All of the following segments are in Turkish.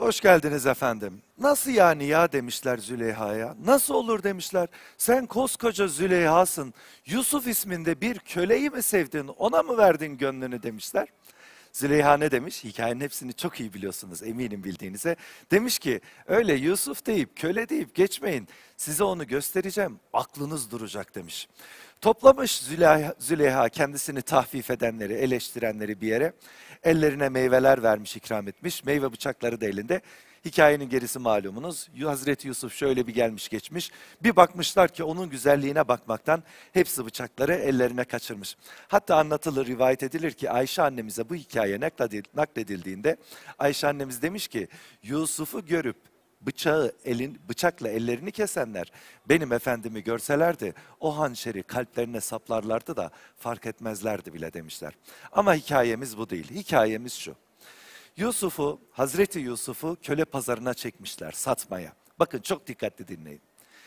Hoş geldiniz efendim. Nasıl yani ya demişler Züleyha'ya. Nasıl olur demişler. Sen koskoca Züleyha'sın. Yusuf isminde bir köleyi mi sevdin, ona mı verdin gönlünü demişler. Züleyha ne demiş? Hikayenin hepsini çok iyi biliyorsunuz, eminim bildiğinize. Demiş ki öyle Yusuf deyip köle deyip geçmeyin. Size onu göstereceğim, aklınız duracak demiş. Toplamış Züleyha kendisini tahfif edenleri, eleştirenleri bir yere. Ellerine meyveler vermiş, ikram etmiş. Meyve bıçakları da elinde. Hikayenin gerisi malumunuz. Hazreti Yusuf şöyle bir gelmiş geçmiş. Bir bakmışlar ki onun güzelliğine bakmaktan hepsi bıçakları ellerine kaçırmış. Hatta anlatılır, rivayet edilir ki Ayşe annemize bu hikaye nakledildiğinde Ayşe annemiz demiş ki Yusuf'u görüp bıçakla ellerini kesenler benim efendimi görselerdi o hançeri kalplerine saplarlardı da fark etmezlerdi bile demişler. Ama hikayemiz bu değil. Hikayemiz şu. Hazreti Yusuf'u köle pazarına çekmişler satmaya. Bakın çok dikkatli dinleyin.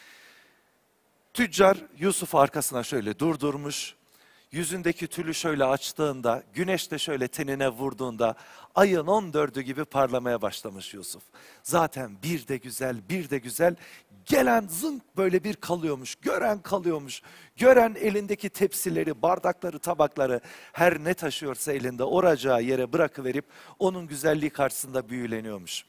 Tüccar Yusuf'u arkasına şöyle durdurmuş. Yüzündeki tülü şöyle açtığında, güneş de şöyle tenine vurduğunda ayın 14'ü gibi parlamaya başlamış Yusuf. Zaten bir de güzel, bir de güzel. Gelen zınk böyle bir kalıyormuş, gören kalıyormuş. Gören elindeki tepsileri, bardakları, tabakları her ne taşıyorsa elinde oracağı yere bırakıverip onun güzelliği karşısında büyüleniyormuş.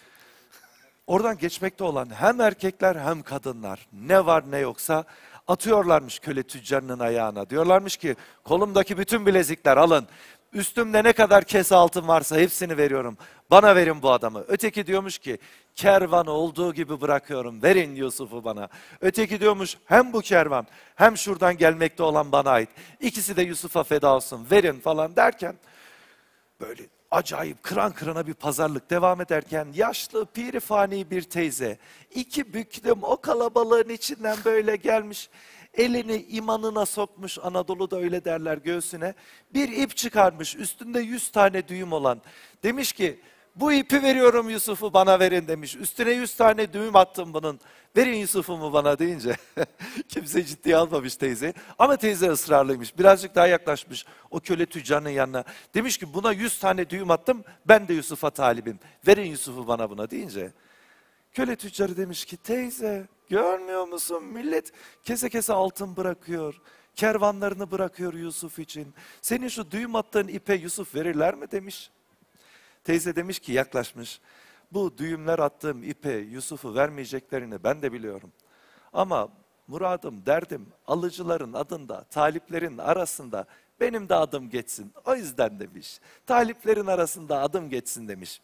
Oradan geçmekte olan hem erkekler hem kadınlar ne var ne yoksa atıyorlarmış köle tüccarının ayağına. Diyorlarmış ki kolumdaki bütün bilezikler alın. Üstümde ne kadar kese altın varsa hepsini veriyorum. Bana verin bu adamı. Öteki diyormuş ki kervanı olduğu gibi bırakıyorum. Verin Yusuf'u bana. Öteki diyormuş hem bu kervan hem şuradan gelmekte olan bana ait. İkisi de Yusuf'a feda olsun. Verin falan derken böyle acayip kıran kırana bir pazarlık devam ederken yaşlı pirifani bir teyze iki büklüm o kalabalığın içinden böyle gelmiş. Elini imanına sokmuş, Anadolu'da öyle derler, göğsüne. Bir ip çıkarmış, üstünde 100 tane düğüm olan. Demiş ki bu ipi veriyorum Yusuf'u bana verin demiş. Üstüne 100 tane düğüm attım bunun. Verin Yusuf'umu bana deyince kimse ciddiye almamış teyze. Ama teyze ısrarlıymış. Birazcık daha yaklaşmış o köle tüccarının yanına. Demiş ki buna 100 tane düğüm attım, ben de Yusuf'a talibim. Verin Yusuf'u bana buna deyince. Köle tüccarı demiş ki teyze görmüyor musun, millet kese kese altın bırakıyor. Kervanlarını bırakıyor Yusuf için. Senin şu düğüm attığın ipe Yusuf verirler mi demiş. Teyze demiş ki yaklaşmış. Bu düğümler attığım ipe Yusuf'u vermeyeceklerini ben de biliyorum. Ama muradım, derdim alıcıların adında, taliplerin arasında benim de adım geçsin. O yüzden demiş. Taliplerin arasında adım geçsin demiş.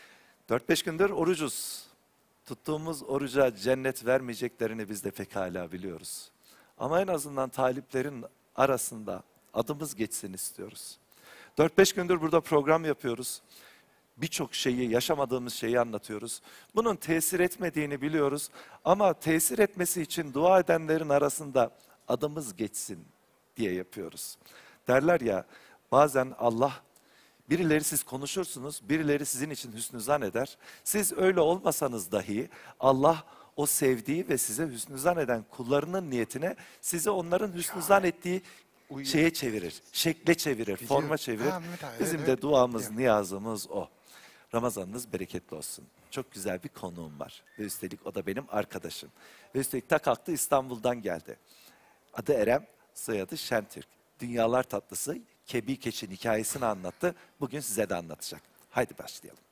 4-5 gündür orucuz. Tuttuğumuz oruca cennet vermeyeceklerini biz de pekala biliyoruz. Ama en azından taliplerin arasında adımız geçsin istiyoruz. 4-5 gündür burada program yapıyoruz. Birçok şeyi, yaşamadığımız şeyi anlatıyoruz. Bunun tesir etmediğini biliyoruz. Ama tesir etmesi için dua edenlerin arasında adımız geçsin diye yapıyoruz. Derler ya, bazen Allah, birileri siz konuşursunuz, birileri sizin için hüsnü zan eder. Siz öyle olmasanız dahi Allah o sevdiği ve size hüsnü zan eden kullarının niyetine sizi onların hüsnü zan ettiği şeye çevirir, şekle çevirir, forma çevirir. Bizim de duamız, niyazımız o. Ramazanınız bereketli olsun. Çok güzel bir konuğum var. Ve üstelik o da benim arkadaşım. Ve üstelik ta kalktı İstanbul'dan geldi. Adı Erem, soyadı Şentürk. Dünyalar tatlısı Kebi Keçin hikayesini anlattı. Bugün size de anlatacak. Haydi başlayalım.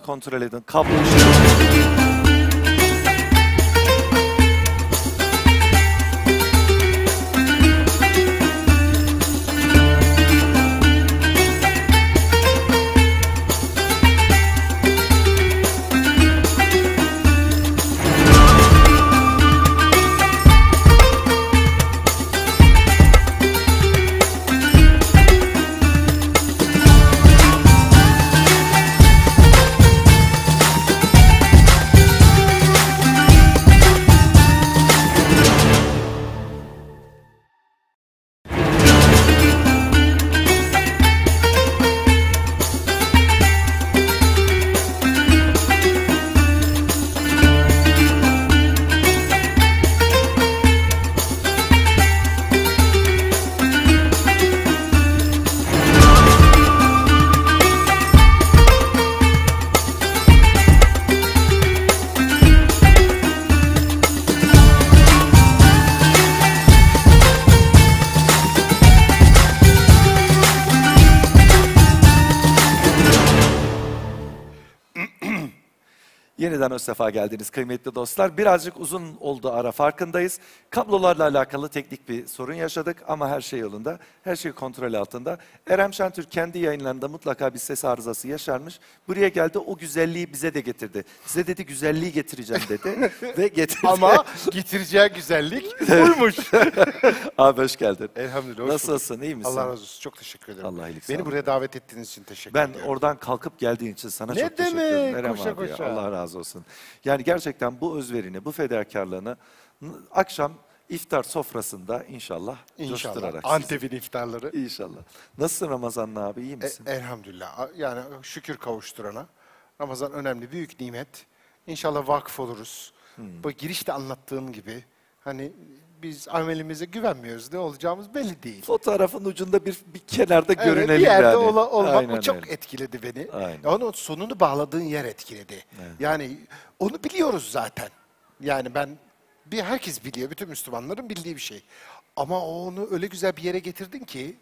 kontrol edin. Kablo Yeniden o sefa geldiniz kıymetli dostlar. Birazcık uzun oldu ara, farkındayız. Kablolarla alakalı teknik bir sorun yaşadık ama her şey yolunda. Her şey kontrol altında. Erem Şentürk kendi yayınlarında mutlaka bir ses arızası yaşarmış. Buraya geldi, o güzelliği bize de getirdi. Size dedi güzelliği getireceğim dedi ve getirdi. Ama getireceği güzellik buymuş. Abi hoş geldin. Elhamdülillah. Hoş Nasılsın, iyi misin? Allah razı olsun. Çok teşekkür ederim. Allah iyilik Beni sağlık. buraya davet ettiğiniz için teşekkür Ben ediyorum. oradan kalkıp geldiğin için sana Ne çok teşekkür demek? ederim. Erem Koşa abi ya, koşa. Allah razı olsun. Yani gerçekten bu özverini, bu fedakarlığını akşam iftar sofrasında inşallah, İnşallah. coşturarak sizi. Antep'in iftarları. İnşallah. Nasılsın Ramazanlı abi, iyi misin? Elhamdülillah. Yani şükür kavuşturana. Ramazan önemli, büyük nimet. İnşallah vakıf oluruz. Bu girişte anlattığım gibi hani biz amelimize güvenmiyoruz. Ne olacağımız belli değil. Fotoğrafın ucunda bir kenarda Evet, görünelim bir yerde yani. olmak Aynen o çok öyle. etkiledi beni. Aynen. Onun sonunu bağladığın yer etkiledi. Yani onu biliyoruz zaten. Yani herkes biliyor, bütün Müslümanların bildiği bir şey. Ama onu öyle güzel bir yere getirdin ki.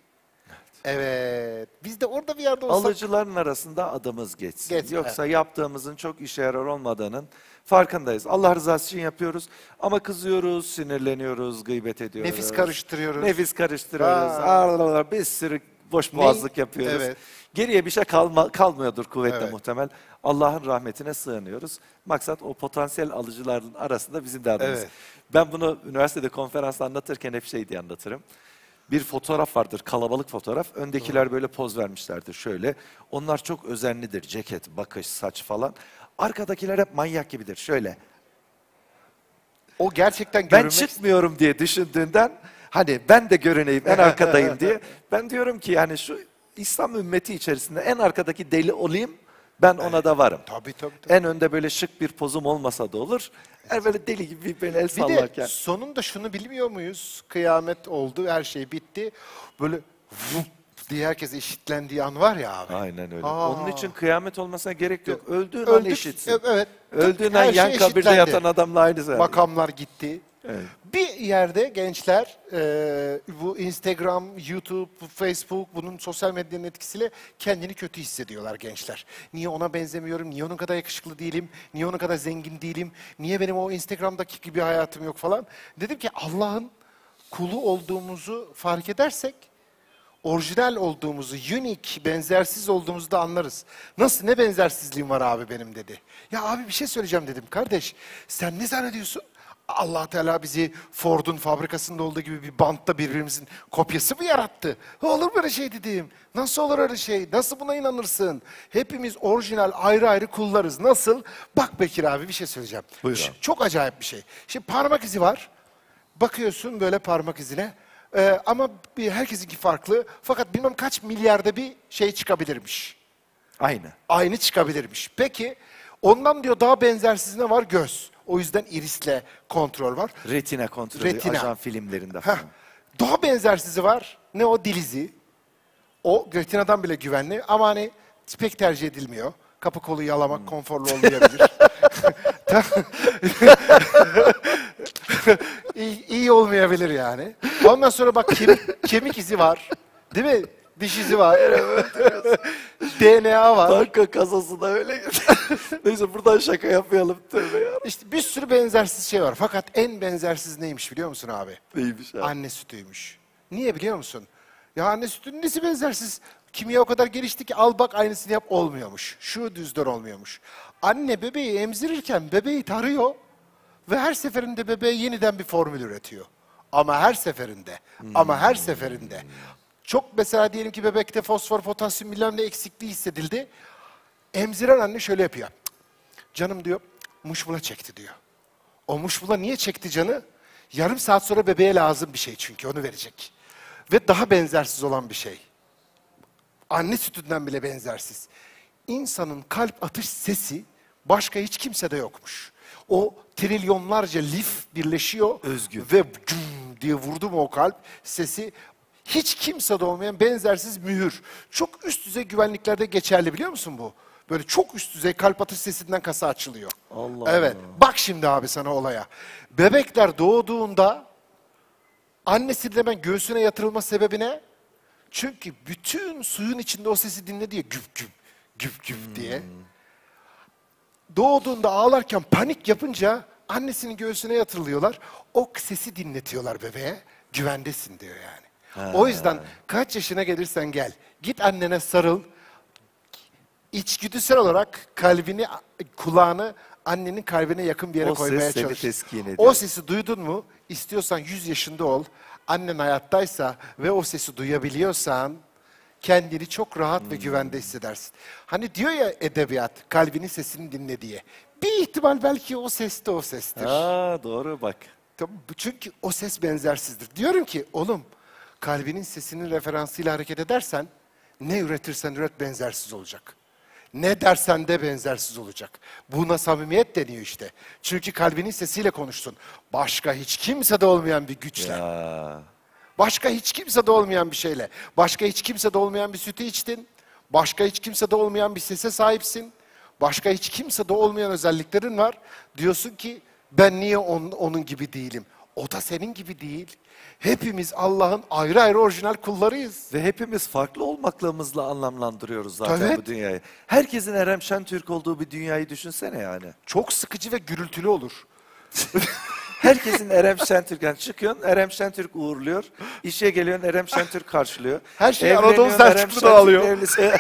Evet. Biz de orada bir yerde olsak. Alıcıların arasında adımız geçsin. Geçsin, Yoksa yaptığımızın çok işe yarar olmadığının farkındayız. Allah rızası için yapıyoruz ama kızıyoruz, sinirleniyoruz, gıybet ediyoruz. Nefis karıştırıyoruz. Nefis karıştırıyoruz. Bir sürü boş boğazlık yapıyoruz. Evet. Geriye bir şey kalmıyordur kuvvetle Evet. muhtemel. Allah'ın rahmetine sığınıyoruz. Maksat o potansiyel alıcıların arasında bizim de adımız. Evet. Ben bunu üniversitede konferansta anlatırken hep şey diye anlatırım. Bir fotoğraf vardır, kalabalık fotoğraf. Öndekiler böyle poz vermişlerdir şöyle. Onlar çok özenlidir. Ceket, bakış, saç falan. Arkadakiler hep manyak gibidir. Şöyle. O gerçekten Ben görünmek çıkmıyorum diye düşündüğünden hani ben de görüneyim, en arkadayım diye. Ben diyorum ki yani şu İslam ümmeti içerisinde en arkadaki deli olayım. Ben ona da varım. Tabii. En önde böyle şık bir pozum olmasa da olur. Böyle deli gibi böyle el Bir de sallarken. sonunda şunu bilmiyor muyuz? Kıyamet oldu, her şey bitti. Böyle vup diye herkes eşitlendiği an var ya abi. Aynen öyle. Aa. Onun için kıyamet olmasına gerek yok. Öldüğün an Öldük, eşitsin. evet. Öldüğün Her an şey yan kabirde eşitlendi. yatan adamla aynı zaten. Makamlar gitti. Evet. Bir yerde gençler bu Instagram, YouTube, Facebook bunun sosyal medyanın etkisiyle kendini kötü hissediyorlar gençler. Niye ona benzemiyorum, niye onun kadar yakışıklı değilim, niye onun kadar zengin değilim, niye benim o Instagram'daki gibi hayatım yok falan. Dedim ki Allah'ın kulu olduğumuzu fark edersek orijinal olduğumuzu, unique, benzersiz olduğumuzu da anlarız. Nasıl, ne benzersizliğim var abi benim dedi. Ya abi bir şey söyleyeceğim dedim. Kardeş sen ne zannediyorsun? Allah Teala bizi Ford'un fabrikasında olduğu gibi bir bantta birbirimizin kopyası mı yarattı? Olur böyle şey dedim. Nasıl olur öyle şey? Nasıl buna inanırsın? Hepimiz orijinal ayrı ayrı kullarız. Nasıl? Bak Bekir abi bir şey söyleyeceğim. Buyur abi. Çok acayip bir şey. Şimdi parmak izi var. Bakıyorsun böyle parmak izine. Ama herkesinki farklı. Fakat bilmem kaç milyarda bir şey çıkabilirmiş. Aynı. Aynı çıkabilirmiş. Peki ondan diyor daha benzersiz ne var? Göz. O yüzden irisle kontrol var. Retina kontrolü, Retina. ajan filmlerinde Heh. falan. Daha benzersizi var. Ne o? Dil izi. O retinadan bile güvenli ama hani pek tercih edilmiyor. Kapı kolu yalamak konforlu olmayabilir. iyi olmayabilir yani. Ondan sonra bak kemik izi var. Değil mi? Diş izi var. DNA var. Banka kasası da öyle. Neyse buradan şaka yapmayalım. Tövbe ya. İşte bir sürü benzersiz şey var. Fakat en benzersiz neymiş biliyor musun abi? Neymiş abi? Anne sütüymüş. Niye biliyor musun? Ya anne sütünün nesi benzersiz? Kimya o kadar gelişti ki al bak aynısını yap olmuyormuş. Şu düzden olmuyormuş. Anne bebeği emzirirken bebeği tarıyor ve her seferinde bebeğe yeniden bir formül üretiyor. Ama her seferinde. Çok mesela diyelim ki bebekte fosfor, potasyum bilmem ne eksikliği hissedildi. Emziren anne şöyle yapıyor. Canım diyor, muşmula çekti diyor. O muşmula niye çekti canı? Yarım saat sonra bebeğe lazım bir şey çünkü onu verecek. Ve daha benzersiz olan bir şey. Anne sütünden bile benzersiz. İnsanın kalp atış sesi başka hiç kimsede yokmuş. O trilyonlarca lif birleşiyor. Özgün. Ve cum diye vurdu mu o kalp sesi hiç kimsede olmayan benzersiz mühür. Çok üst düzey güvenliklerde geçerli biliyor musun bu? Böyle çok üst düzey kalp atış sesinden kasa açılıyor. Allah Evet. Bak şimdi abi sana olaya. Bebekler doğduğunda annesinin hemen göğsüne yatırılma sebebi ne? Çünkü bütün suyun içinde o sesi dinledi ya güp güp güp güp diye. Doğduğunda ağlarken panik yapınca annesinin göğsüne yatırılıyorlar. O sesi dinletiyorlar bebeğe. Güvendesin diyor yani. O yüzden kaç yaşına gelirsen gel. Git annene sarıl. İçgüdüsel olarak kalbini, kulağını annenin kalbine yakın bir yere O ses koymaya seni çalış. teskin ediyor. O sesi duydun mu? İstiyorsan 100 yaşında ol. Annen hayattaysa ve o sesi duyabiliyorsan kendini çok rahat ve güvende hissedersin. Hani diyor ya edebiyat, kalbinin sesini dinle diye. Bir ihtimal belki o ses de o sestir. Ha, doğru bak. Tamam, çünkü o ses benzersizdir. Diyorum ki oğlum kalbinin sesinin referansıyla hareket edersen ne üretirsen üret benzersiz olacak. Ne dersen de benzersiz olacak. Buna samimiyet deniyor işte. Çünkü kalbinin sesiyle konuştun. Başka hiç kimsede olmayan bir güçle. Ya. Başka hiç kimsede olmayan bir şeyle. Başka hiç kimsede olmayan bir sütü içtin. Başka hiç kimsede olmayan bir sese sahipsin. Başka hiç kimsede olmayan özelliklerin var. Diyorsun ki ben niye onun gibi değilim? O da senin gibi değil. Hepimiz Allah'ın ayrı ayrı orijinal kullarıyız. Ve hepimiz farklı olmaklığımızla anlamlandırıyoruz zaten Evet. bu dünyayı. Herkesin Erem Şentürk olduğu bir dünyayı düşünsene yani. Çok sıkıcı ve gürültülü olur. Herkesin Erem Şentürk. Yani çıkıyorsun Erem Şentürk uğurluyor. İşe geliyorsun Erem Şentürk karşılıyor. Her şey Evleniyorsun, Anadolu Erem Selçuklu Şentürk dağılıyor. evlisi.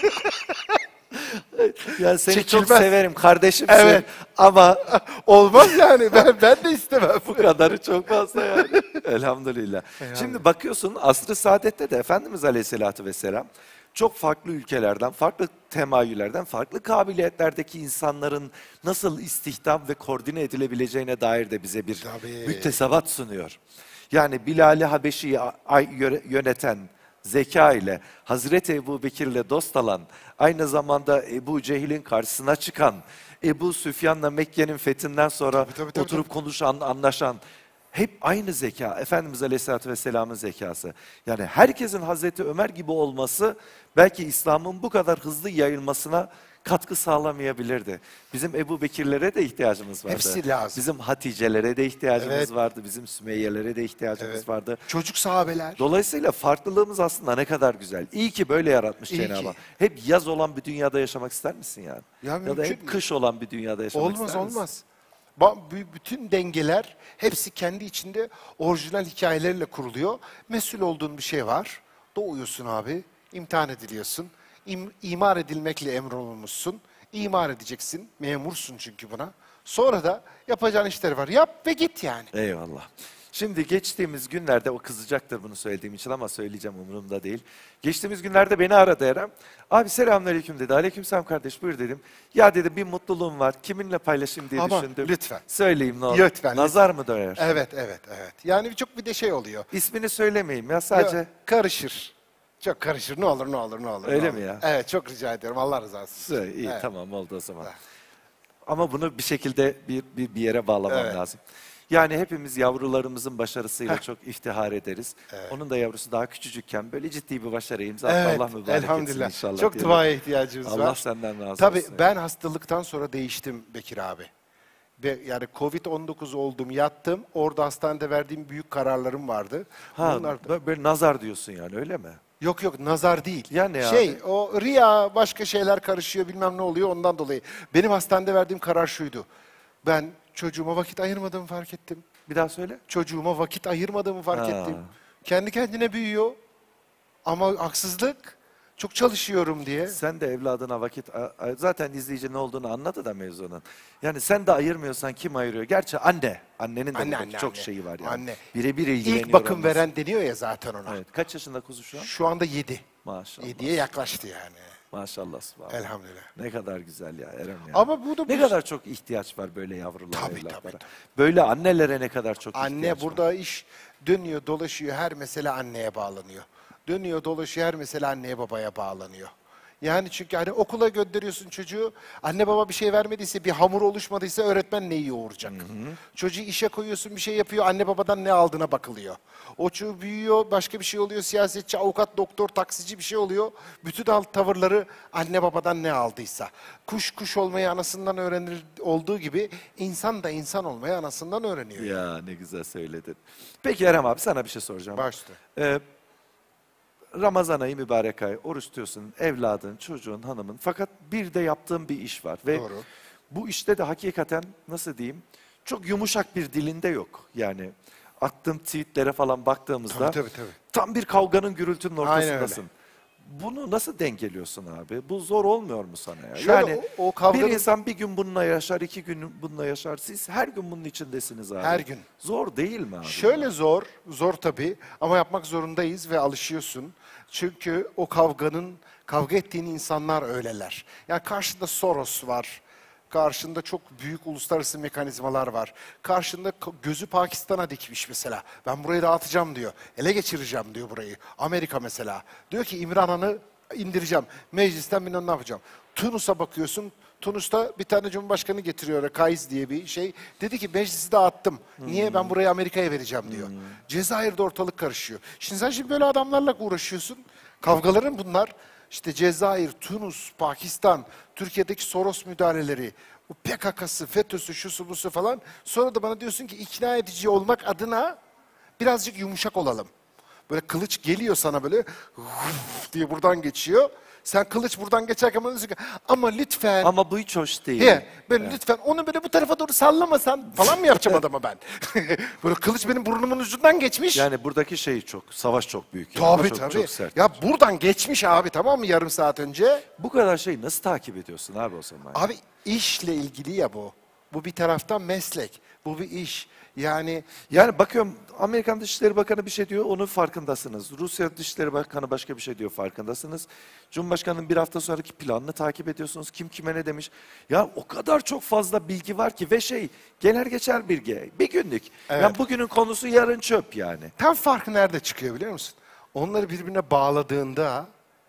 Yani seni çok Çekilmez. severim kardeşimsin. Evet. Ama Olmaz yani ben de istemem. bu kadarı çok fazla yani. Elhamdülillah. Şimdi bakıyorsun asr-ı saadette de Efendimiz Aleyhisselatü Vesselam çok farklı ülkelerden, farklı temayüllerden, farklı kabiliyetlerdeki insanların nasıl istihdam ve koordine edilebileceğine dair de bize bir Tabii. müktesebat sunuyor. Yani Bilal-i Habeşi'yi yöneten zeka ile Hazreti Ebu Bekir'le dost alan, aynı zamanda Ebu Cehil'in karşısına çıkan, Ebu Süfyan'la Mekke'nin fethinden sonra Tabii. oturup konuşan, anlaşan, hep aynı zeka, Efendimiz Aleyhisselatü Vesselam'ın zekası. Yani herkesin Hazreti Ömer gibi olması belki İslam'ın bu kadar hızlı yayılmasına katkı sağlamayabilirdi. Bizim Ebu Bekirlere de ihtiyacımız vardı. Hepsi lazım. Bizim Hatice'lere de ihtiyacımız Evet. vardı. Bizim Sümeyye'lere de ihtiyacımız Evet. vardı. Çocuk sahabeler. Dolayısıyla farklılığımız aslında ne kadar güzel. İyi ki böyle yaratmış İyi Cenab-ı ki. Hak. Hep yaz olan bir dünyada yaşamak ister misin yani? Ya Ya da mümkün hep mü? kış olan bir dünyada yaşamak Olmaz ister misin? olmaz. Bütün dengeler hepsi kendi içinde orijinal hikayelerle kuruluyor. Mesul olduğun bir şey var. Doğuyorsun abi. İmtihan ediliyorsun. İmar edilmekle emrolunmuşsun. İmar edeceksin. Memursun çünkü buna. Sonra da yapacağın işler var. Yap ve git yani. Eyvallah. Şimdi geçtiğimiz günlerde, o kızacaktır bunu söylediğim için ama söyleyeceğim umurumda değil. Geçtiğimiz günlerde beni aradı Eren. Abi selamünaleyküm dedi. Aleykümselam kardeş buyur dedim. Ya dedi bir mutluluğum var. Kiminle paylaşayım diye Ama düşündüm. lütfen. Söyleyeyim ne olur. Lütfen, Nazar mı döner? Evet. Yani çok bir de şey oluyor. İsmini söylemeyeyim ya sadece. Ya, karışır. Çok karışır. Ne olur. Öyle ne olur. mi ya? Evet çok rica ediyorum. Allah rızası için. Söyle, iyi Evet. tamam oldu o zaman. Evet. Ama bunu bir şekilde bir yere bağlamam Evet. lazım. Yani hepimiz yavrularımızın başarısıyla çok iftihar ederiz. Onun da yavrusu daha küçücükken böyle ciddi bir başarı imza attı. Evet, Allah mübarek etsin elhamdülillah. inşallah. Çok diyelim. duaya ihtiyacımız var. Allah senden razı Tabii olsun. ben hastalıktan sonra değiştim Bekir abi. Ve yani Covid-19 oldum, yattım. Orada hastanede verdiğim büyük kararlarım vardı. Ha, Bunlar da- böyle nazar diyorsun yani öyle mi? Yok yok, nazar değil. Ya ne Şey, abi? o riya, başka şeyler karışıyor, bilmem ne oluyor ondan dolayı. Benim hastanede verdiğim karar şuydu. Ben çocuğuma vakit ayırmadığımı fark ettim. Bir daha söyle. Çocuğuma vakit ayırmadığımı fark Ha. ettim. Kendi kendine büyüyor. Ama haksızlık. Çok çalışıyorum diye. Sen de evladına vakit... Zaten izleyici ne olduğunu anladı da mevzunun. Yani sen de ayırmıyorsan kim ayırıyor? Gerçi anne. Annenin de Anne, buradaki anne, çok anne. şeyi var yani. Anne. Birebir ilgileniyor İlk bakım olması. veren deniyor ya zaten ona. Evet. Kaç yaşında kuzu şu an? Şu anda 7. Maşallah. 7'ye yaklaştı yani. Maşallah. Subhanallah. Elhamdülillah. Ne kadar güzel ya Erem ya. Ama bu da ne bu- kadar çok ihtiyaç var böyle yavrulara, Tabii, evlatlara. tabii, tabii. Böyle annelere ne kadar çok ihtiyaç Anne var. burada iş dönüyor dolaşıyor, her mesele anneye bağlanıyor. Dönüyor dolaşıyor, her mesele anneye babaya bağlanıyor. Yani çünkü hani okula gönderiyorsun çocuğu, anne baba bir şey vermediyse, bir hamur oluşmadıysa öğretmen neyi yoğuracak? Çocuğu işe koyuyorsun, bir şey yapıyor, anne babadan ne aldığına bakılıyor. O çocuğu büyüyor, başka bir şey oluyor, siyasetçi, avukat, doktor, taksici bir şey oluyor. Bütün tavırları anne babadan ne aldıysa. Kuş kuş olmayı anasından öğrenir olduğu gibi insan da insan olmayı anasından öğreniyor. Ya ne güzel söyledin. Peki Erem abi sana bir şey soracağım. Başta. Ramazan ayı mübarek ay, oruç tutuyorsun, evladın, çocuğun, hanımın. Fakat bir de yaptığın bir iş var. Ve Doğru. bu işte de hakikaten nasıl diyeyim, çok yumuşak bir dilinde yok. Yani attığım tweetlere falan baktığımızda Tabii. tam bir kavganın gürültünün Aynen ortasındasın. Bunu nasıl dengeliyorsun abi? Bu zor olmuyor mu sana ya? Şöyle, Yani o kavganın- bir insan bir gün bununla yaşar, 2 gün bununla yaşar. Siz her gün bunun içindesiniz abi. Her gün. Zor değil mi abi? Şöyle zor tabii ama yapmak zorundayız ve alışıyorsun. Çünkü o kavga ettiğin insanlar öyleler. Yani karşında Soros var. Karşında çok büyük uluslararası mekanizmalar var. Karşında gözü Pakistan'a dikmiş mesela. Ben burayı dağıtacağım diyor. Ele geçireceğim diyor burayı. Amerika mesela. Diyor ki İmran Han'ı indireceğim. Meclisten bilmem ne yapacağım. Tunus'a bakıyorsun. Tunus'ta bir tane cumhurbaşkanı getiriyor. Kaiz diye bir şey. Dedi ki meclisi dağıttım. Niye? Ben burayı Amerika'ya vereceğim diyor. Cezayir'de ortalık karışıyor. Şimdi böyle adamlarla uğraşıyorsun. Kavgaların bunlar. İşte Cezayir, Tunus, Pakistan, Türkiye'deki Soros müdahaleleri, bu PKK'sı, FETÖ'sü, şusu busu falan. Sonra da bana diyorsun ki ikna edici olmak adına birazcık yumuşak olalım. Böyle kılıç geliyor sana böyle diye buradan geçiyor. Sen kılıç buradan geçerken bana diyorsun ki ama lütfen. Ama bu hiç hoş değil. Diye, böyle lütfen onu böyle bu tarafa doğru sallamasan falan mı yapacağım adama ben? Böyle kılıç benim burnumun ucundan geçmiş. Yani buradaki şey çok, savaş çok büyük. Yani. Tabii Çok, tabii. çok sert. Ya buradan geçmiş abi, tamam mı, yarım saat önce? Bu kadar şeyi nasıl takip ediyorsun abi o zaman? Abi işle ilgili ya bu. Bu bir taraftan meslek. Bu bir iş. Yani Yani bakıyorum Amerikan Dışişleri Bakanı bir şey diyor, onun farkındasınız. Rusya Dışişleri Bakanı başka bir şey diyor, farkındasınız. Cumhurbaşkanının bir hafta sonraki planını takip ediyorsunuz. Kim kime ne demiş. Ya o kadar çok fazla bilgi var ki ve gelir geçer bilgi. Bir günlük. Evet. Yani bugünün konusu yarın çöp yani. tam farkı nerede çıkıyor biliyor musun? Onları birbirine bağladığında,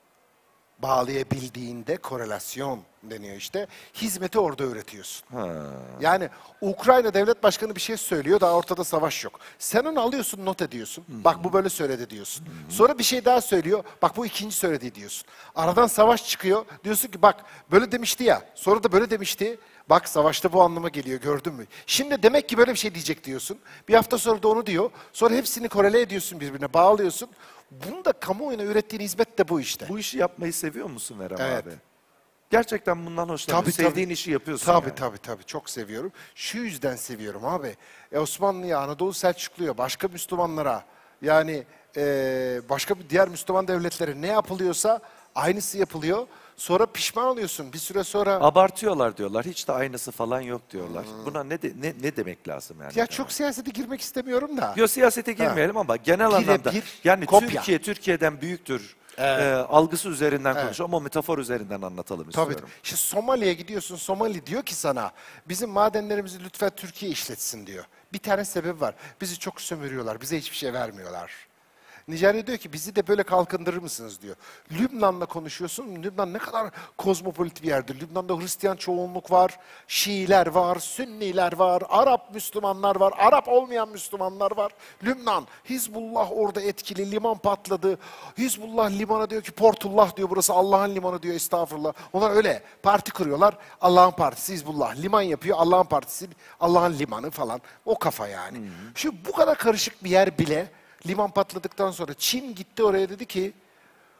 bağlayabildiğinde korelasyon deniyor işte. Hizmeti orada öğretiyorsun. Yani Ukrayna devlet başkanı bir şey söylüyor, daha ortada savaş yok. Sen onu alıyorsun, not ediyorsun. Bak bu böyle söyledi diyorsun. Sonra bir şey daha söylüyor. Bak bu ikinci söylediği diyorsun. Aradan savaş çıkıyor. Diyorsun ki bak böyle demişti ya. Sonra da böyle demişti. Bak savaşta bu anlama geliyor, gördün mü? Şimdi demek ki böyle bir şey diyecek diyorsun. Bir hafta sonra da onu diyor. Sonra hepsini korele ediyorsun, birbirine bağlıyorsun. Bunu da kamuoyuna ürettiğin hizmet de bu işte. Bu işi yapmayı seviyor musun Erem Evet. abi? Gerçekten bundan hoşlanıyorsun. Sevdiğin işi yapıyorsun Tabii yani. tabii çok seviyorum. Şu yüzden seviyorum abi. Osmanlı'ya, Anadolu Selçuklu'ya, başka Müslümanlara yani başka diğer Müslüman devletlere ne yapılıyorsa aynısı yapılıyor. Sonra pişman oluyorsun bir süre sonra. Abartıyorlar diyorlar. Hiç de aynısı falan yok diyorlar. Buna ne demek lazım yani? Ya çok siyasete girmek istemiyorum da. Yok siyasete girmeyelim ama genel anlamda yani kopya. Türkiye'den büyüktür algısı üzerinden konuşalım ama metafor üzerinden anlatalım Tabii. istiyorum. İşte Somali'ye gidiyorsun. Somali diyor ki sana bizim madenlerimizi lütfen Türkiye işletsin diyor. Bir tane sebebi var. Bizi çok sömürüyorlar. Bize hiçbir şey vermiyorlar. Nijerya diyor ki bizi de böyle kalkındırır mısınız diyor. Lübnan'la konuşuyorsun. Lübnan ne kadar kozmopolit bir yerdir. Lübnan'da Hristiyan çoğunluk var. Şiiler var, Sünniler var, Arap Müslümanlar var, Arap olmayan Müslümanlar var. Lübnan, Hizbullah orada etkili, liman patladı. Hizbullah limana diyor ki Portullah diyor, burası Allah'ın limanı diyor, estağfurullah. Onlar öyle parti kuruyorlar. Allah'ın partisi Hizbullah. Liman yapıyor, Allah'ın partisi, Allah'ın limanı falan. O kafa yani. Şu bu kadar karışık bir yer bile liman patladıktan sonra Çin gitti oraya dedi ki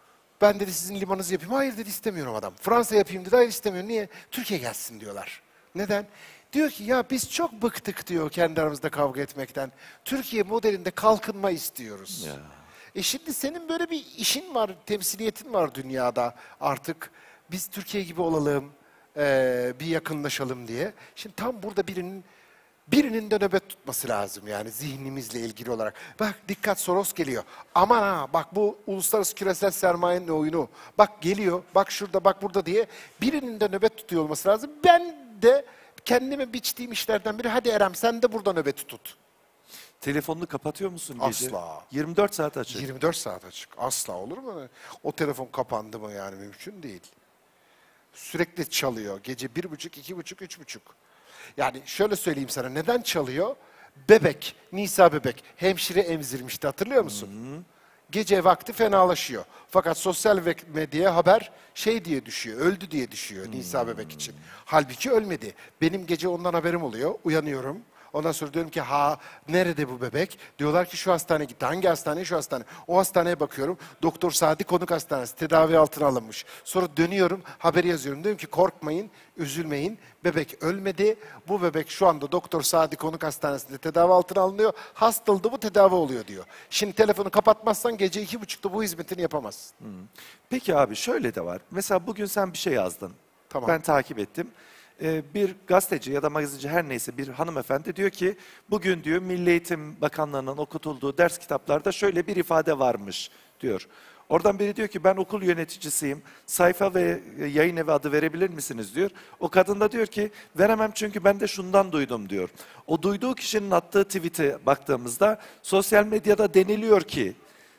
Ben dedi sizin limanınızı yapayım. Hayır dedi istemiyorum adam. Fransa yapayım dedi. Hayır istemiyorum. Niye? Türkiye gelsin diyorlar. Neden? Diyor ki ya biz çok bıktık diyor kendi aramızda kavga etmekten. Türkiye modelinde kalkınma istiyoruz. Ya. Şimdi senin böyle bir işin var, temsiliyetin var dünyada artık. Biz Türkiye gibi olalım, bir yakınlaşalım diye. Şimdi tam burada birinin de nöbet tutması lazım yani zihnimizle ilgili olarak. Bak dikkat Soros geliyor. Aman ha bak bu uluslararası küresel sermayenin oyunu. Bak geliyor, bak şurada, bak burada diye birinin de nöbet tutuyor olması lazım. Ben de kendime biçtiğim işlerden biri hadi Erem sen de burada nöbeti tut. Telefonunu kapatıyor musun gece? Asla. 24 saat açık. 24 saat açık. Asla olur mu? O telefon kapandı mı yani mümkün değil. Sürekli çalıyor. Gece 1.30, 2.30, 3.30. Yani şöyle söyleyeyim sana neden çalıyor? Bebek, Nisa bebek hemşire emzirmişti hatırlıyor musun? Gece vakti fenalaşıyor. Fakat sosyal medyaya haber şey diye düşüyor, öldü diye düşüyor Nisa bebek için. Halbuki ölmedi. Benim gece ondan haberim oluyor, uyanıyorum. Ondan sonra diyorum ki ha nerede bu bebek? Diyorlar ki şu hastaneye gitti. Hangi hastane? Şu hastane. O hastaneye bakıyorum. Doktor Sadi Konuk Hastanesi tedavi altına alınmış. Sonra dönüyorum haberi yazıyorum. Diyorum ki korkmayın, üzülmeyin. Bebek ölmedi. Bu bebek şu anda Doktor Sadi Konuk Hastanesi'nde tedavi altına alınıyor. Hastalığı bu tedavi oluyor diyor. Şimdi telefonu kapatmazsan gece 2.30'da bu hizmetini yapamazsın. Peki abi şöyle de var. Mesela bugün sen bir şey yazdın. Tamam. Ben takip ettim. Bir gazeteci ya da magazinci her neyse bir hanımefendi diyor ki bugün diyor Milli Eğitim Bakanlığı'nın okutulduğu ders kitaplarda şöyle bir ifade varmış diyor. Oradan biri diyor ki ben okul yöneticisiyim. Sayfa ve yayın evi adı verebilir misiniz diyor. O kadın da diyor ki veremem çünkü ben de şundan duydum diyor. O duyduğu kişinin attığı tweet'e baktığımızda sosyal medyada deniliyor ki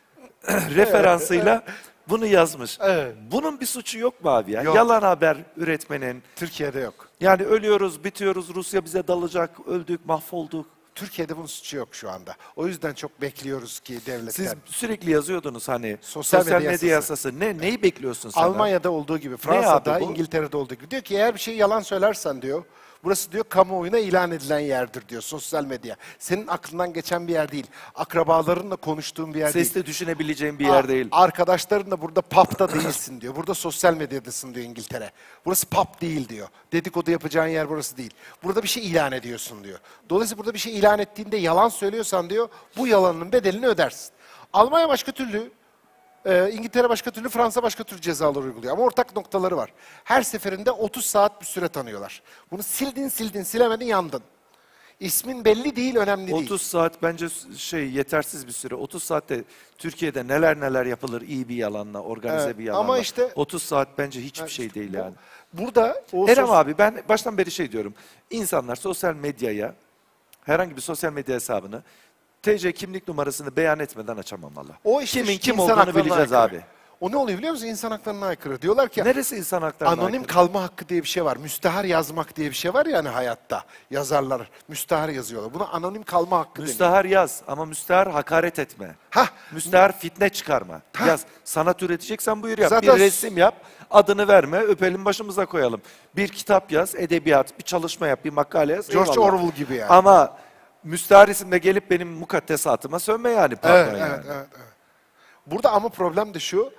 referansıyla bunu yazmış. Evet. Bunun bir suçu yok mu abi ya? Yok. Yalan haber üretmenin. Türkiye'de yok. Yani ölüyoruz, bitiyoruz, Rusya bize dalacak, öldük, mahvolduk. Türkiye'de bunun suçu yok şu anda. O yüzden çok bekliyoruz ki devletten. Siz sürekli yazıyordunuz hani Sosyal sosyal medya medya yasası. Neyi bekliyorsun sen? Almanya'da olduğu gibi, Fransa'da, abi bu? İngiltere'de olduğu gibi. Diyor ki eğer bir şey yalan söylersen diyor, burası diyor kamuoyuna ilan edilen yerdir diyor sosyal medya. Senin aklından geçen bir yer değil. Akrabalarınla konuştuğun bir yer değil. Sesle düşünebileceğin bir yer değil. Arkadaşlarınla burada pub'da değilsin diyor. Burada sosyal medyadasın diyor İngiltere. Burası pub değil diyor. Dedikodu yapacağın yer burası değil. Burada bir şey ilan ediyorsun diyor. Dolayısıyla burada bir şey ilan ettiğinde yalan söylüyorsan diyor, bu yalanın bedelini ödersin. Almanya başka türlü, İngiltere başka türlü, Fransa başka türlü cezalar uyguluyor. Ama ortak noktaları var. Her seferinde 30 saat bir süre tanıyorlar. Bunu sildin, silemedin, yandın. İsmin belli değil, önemli değil. 30 saat bence yetersiz bir süre. 30 saatte Türkiye'de neler yapılır iyi bir yalanla, organize Evet, bir yalanla. ama işte- 30 saat bence hiçbir şey değil yani. Burada o Erem abi ben baştan beri diyorum. İnsanlar sosyal medyaya, herhangi bir sosyal medya hesabını TC kimlik numarasını beyan etmeden açamamalı. o işte Kimin kim insan olduğunu haklarına bileceğiz aykırı. abi. O ne oluyor biliyor musun? İnsan haklarına aykırı. Diyorlar ki Neresi insan haklarına anonim aykırı? kalma hakkı diye bir şey var. Müstehar yazmak diye bir şey var yani hayatta. Yazarlar müstehar yazıyorlar. Buna anonim kalma hakkı deniyor. Müstehar yaz ama müstehar hakaret etme. Hah, Müstehar fitne çıkarma. Hah. Yaz. Sanat üreteceksen buyur yap. Zaten- Bir resim yap, adını verme, öpelim başımıza koyalım. Bir kitap yaz, edebiyat, bir çalışma yap, bir makale yaz. George eyvallah. Orwell gibi yani. Ama müstehar isimle gelip benim mukaddesatıma sönme yani. Pardon yani. Evet. Burada ama problem de şu,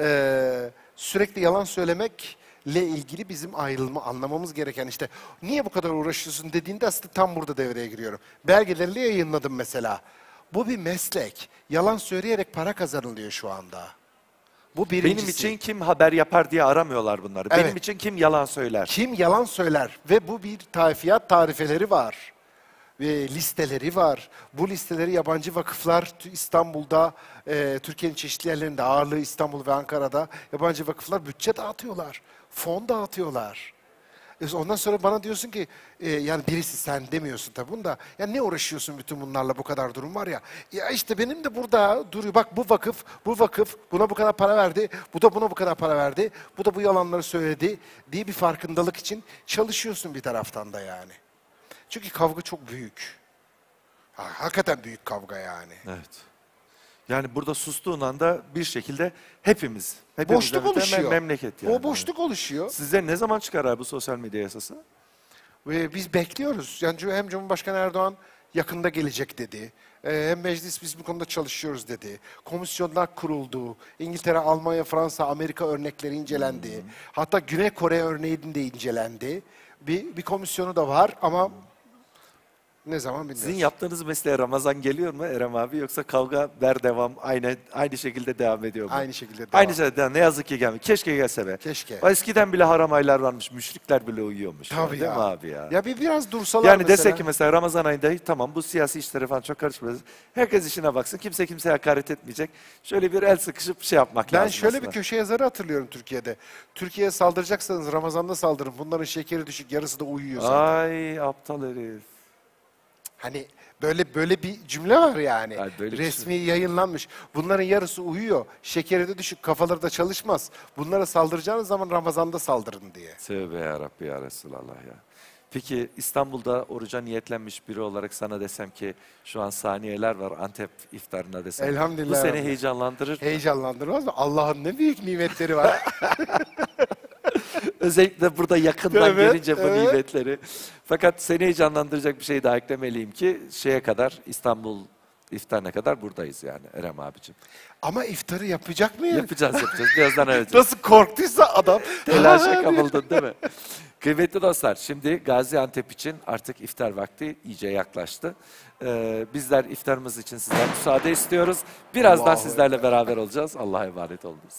sürekli yalan söylemekle ilgili bizim anlamamız gereken işte niye bu kadar uğraşıyorsun dediğinde aslında tam burada devreye giriyorum. Belgelerle yayınladım mesela. Bu bir meslek. Yalan söyleyerek para kazanılıyor şu anda. Bu birincisi. Benim için kim haber yapar diye aramıyorlar bunları. Evet. Benim için kim yalan söyler. Kim yalan söyler ve bu bir fiyat tarifeleri var. Ve listeleri var. Bu listeleri yabancı vakıflar İstanbul'da, Türkiye'nin çeşitli yerlerinde ağırlığı İstanbul ve Ankara'da yabancı vakıflar bütçe dağıtıyorlar. Fon dağıtıyorlar. Ondan sonra bana diyorsun ki yani birisi sen demiyorsun tabii bunu da. Ya ne uğraşıyorsun bütün bunlarla bu kadar durum var ya. Ya işte benim de burada duruyor. Bak bu vakıf buna bu kadar para verdi. Bu da buna bu kadar para verdi. Bu da bu yalanları söyledi diye bir farkındalık için çalışıyorsun bir taraftan da yani. Çünkü kavga çok büyük. Hakikaten büyük kavga yani. Evet. Yani burada sustuğun anda bir şekilde hepimiz Boşluk de oluşuyor. memleket yani. O boşluk oluşuyor. Size ne zaman çıkar abi bu sosyal medya yasası? Ve biz bekliyoruz. Yani hem Cumhurbaşkanı Erdoğan yakında gelecek dedi. Hem meclis biz bu konuda çalışıyoruz dedi. Komisyonlar kuruldu. İngiltere, Almanya, Fransa, Amerika örnekleri incelendi. Hatta Güney Kore örneğinin de incelendi. Bir komisyonu da var ama ne zaman bilmiyoruz. Sizin yaptığınız mesleğe Ramazan geliyor mu Erem abi, yoksa kavga ber devam aynı şekilde devam ediyor mu? Aynı şekilde devam. Aynı şekilde ne yazık ki gelmiyor. Keşke gelse be. Keşke. Eskiden bile haram aylar varmış. Müşrikler bile uyuyormuş. Tabii Değil ya. mi abi ya? Ya biraz dursalar Yani mesela. dese ki mesela Ramazan ayında hiç tamam bu siyasi işlere falan çok karışmıyoruz. Herkes işine baksın. Kimse kimseye hakaret etmeyecek. Şöyle bir el sıkışıp şey yapmak Ben lazım şöyle aslında. bir köşe yazarı hatırlıyorum Türkiye'de. Türkiye'ye saldıracaksanız Ramazan'da saldırın. Bunların şekeri düşük, yarısı da uyuyor zaten. Ay aptal herif. Hani böyle bir cümle var yani. Ay, böyle bir Resmi yayınlanmış. Bunların yarısı uyuyor. Şekeri de düşük, kafaları da çalışmaz. Bunlara saldıracağınız zaman Ramazan'da saldırın diye. Tövbe yarabbi ya Resulallah ya. Peki İstanbul'da oruca niyetlenmiş biri olarak sana desem ki şu an saniyeler var Antep iftarına desem. Elhamdülillah. Bu seni heyecanlandırır. Heyecanlandırmaz mı? Allah'ın ne büyük nimetleri var. Özellikle burada yakından Evet, gelince bu evet. nimetleri. Fakat seni heyecanlandıracak bir şey daha eklemeliyim ki şeye kadar İstanbul iftarına kadar buradayız yani Erem abicim. Ama iftarı yapacak mıyız? Yapacağız. Birazdan evet. Nasıl korktuysa adam. Telaşa kapıldın değil mi? Kıymetli dostlar, şimdi Gaziantep için artık iftar vakti iyice yaklaştı. Bizler iftarımız için sizden müsaade istiyoruz. Birazdan Allahu sizlerle beraber olacağız. Allah'a emanet olunuz.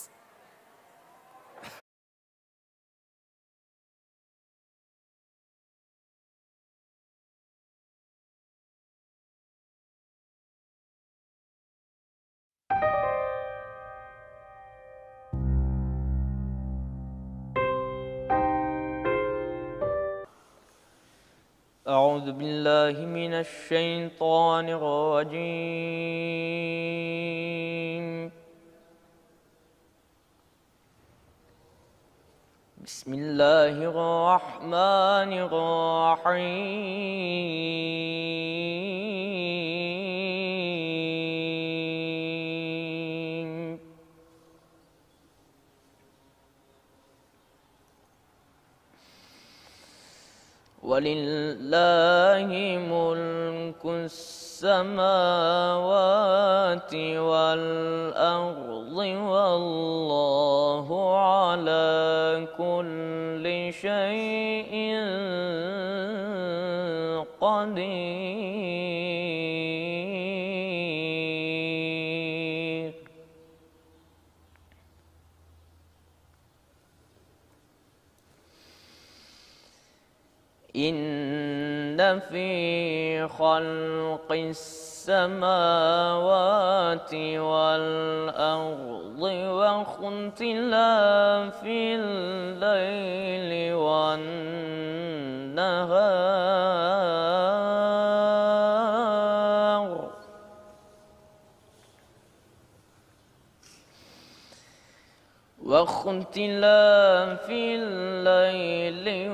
أعوذ بالله من الشيطان الرجيم بسم الله الرحمن الرحيم ولله ملك السماوات والأرض والله على كل شيء قدير إن في خلق السماوات والأرض واختلاف الليل والنهار واختلاف الليل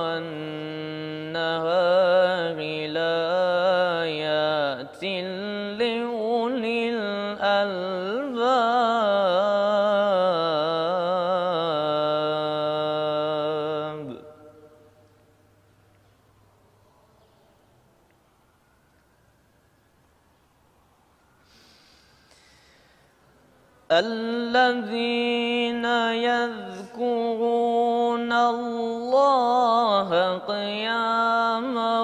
والنهار لآيات لأولي الألباب الذين يذكرون الله قياما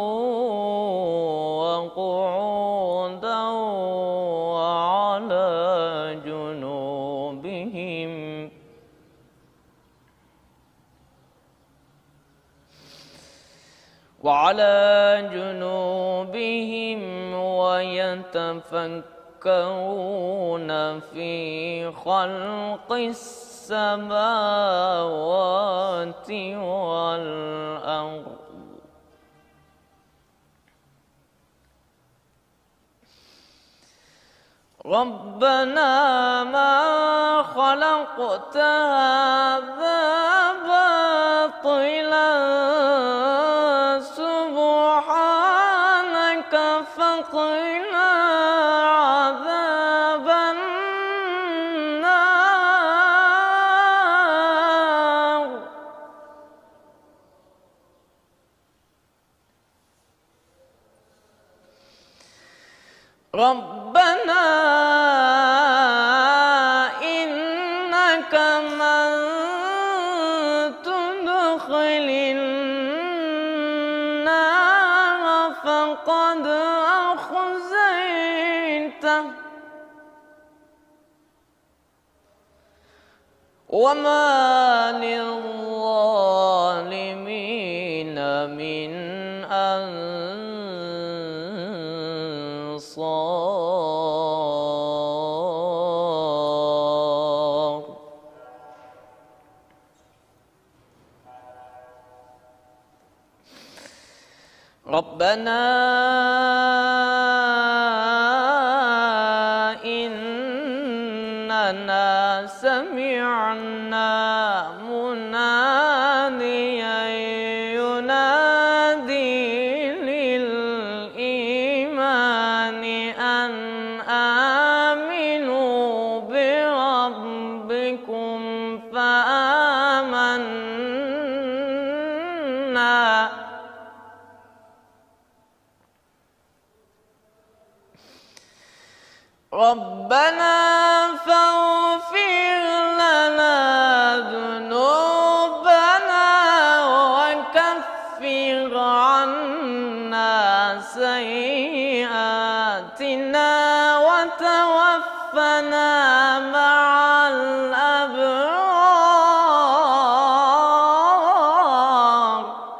وقعودا وعلى جنوبهم ويتفكرون في خلق السماوات والأرض ربنا ما خلقت هذا باطلا سبحانك فقنا عذاب النار ربنا إنك من تدخل النار فقد أخزيته وما للظالمين من أنصار ربنا إننا سمعنا مناديا ينادي للإيمان أن آمنوا بربكم فآمنا ربنا فاغفر لنا ذنوبنا وكفر عنا سيئاتنا وتوفنا مع الأبرار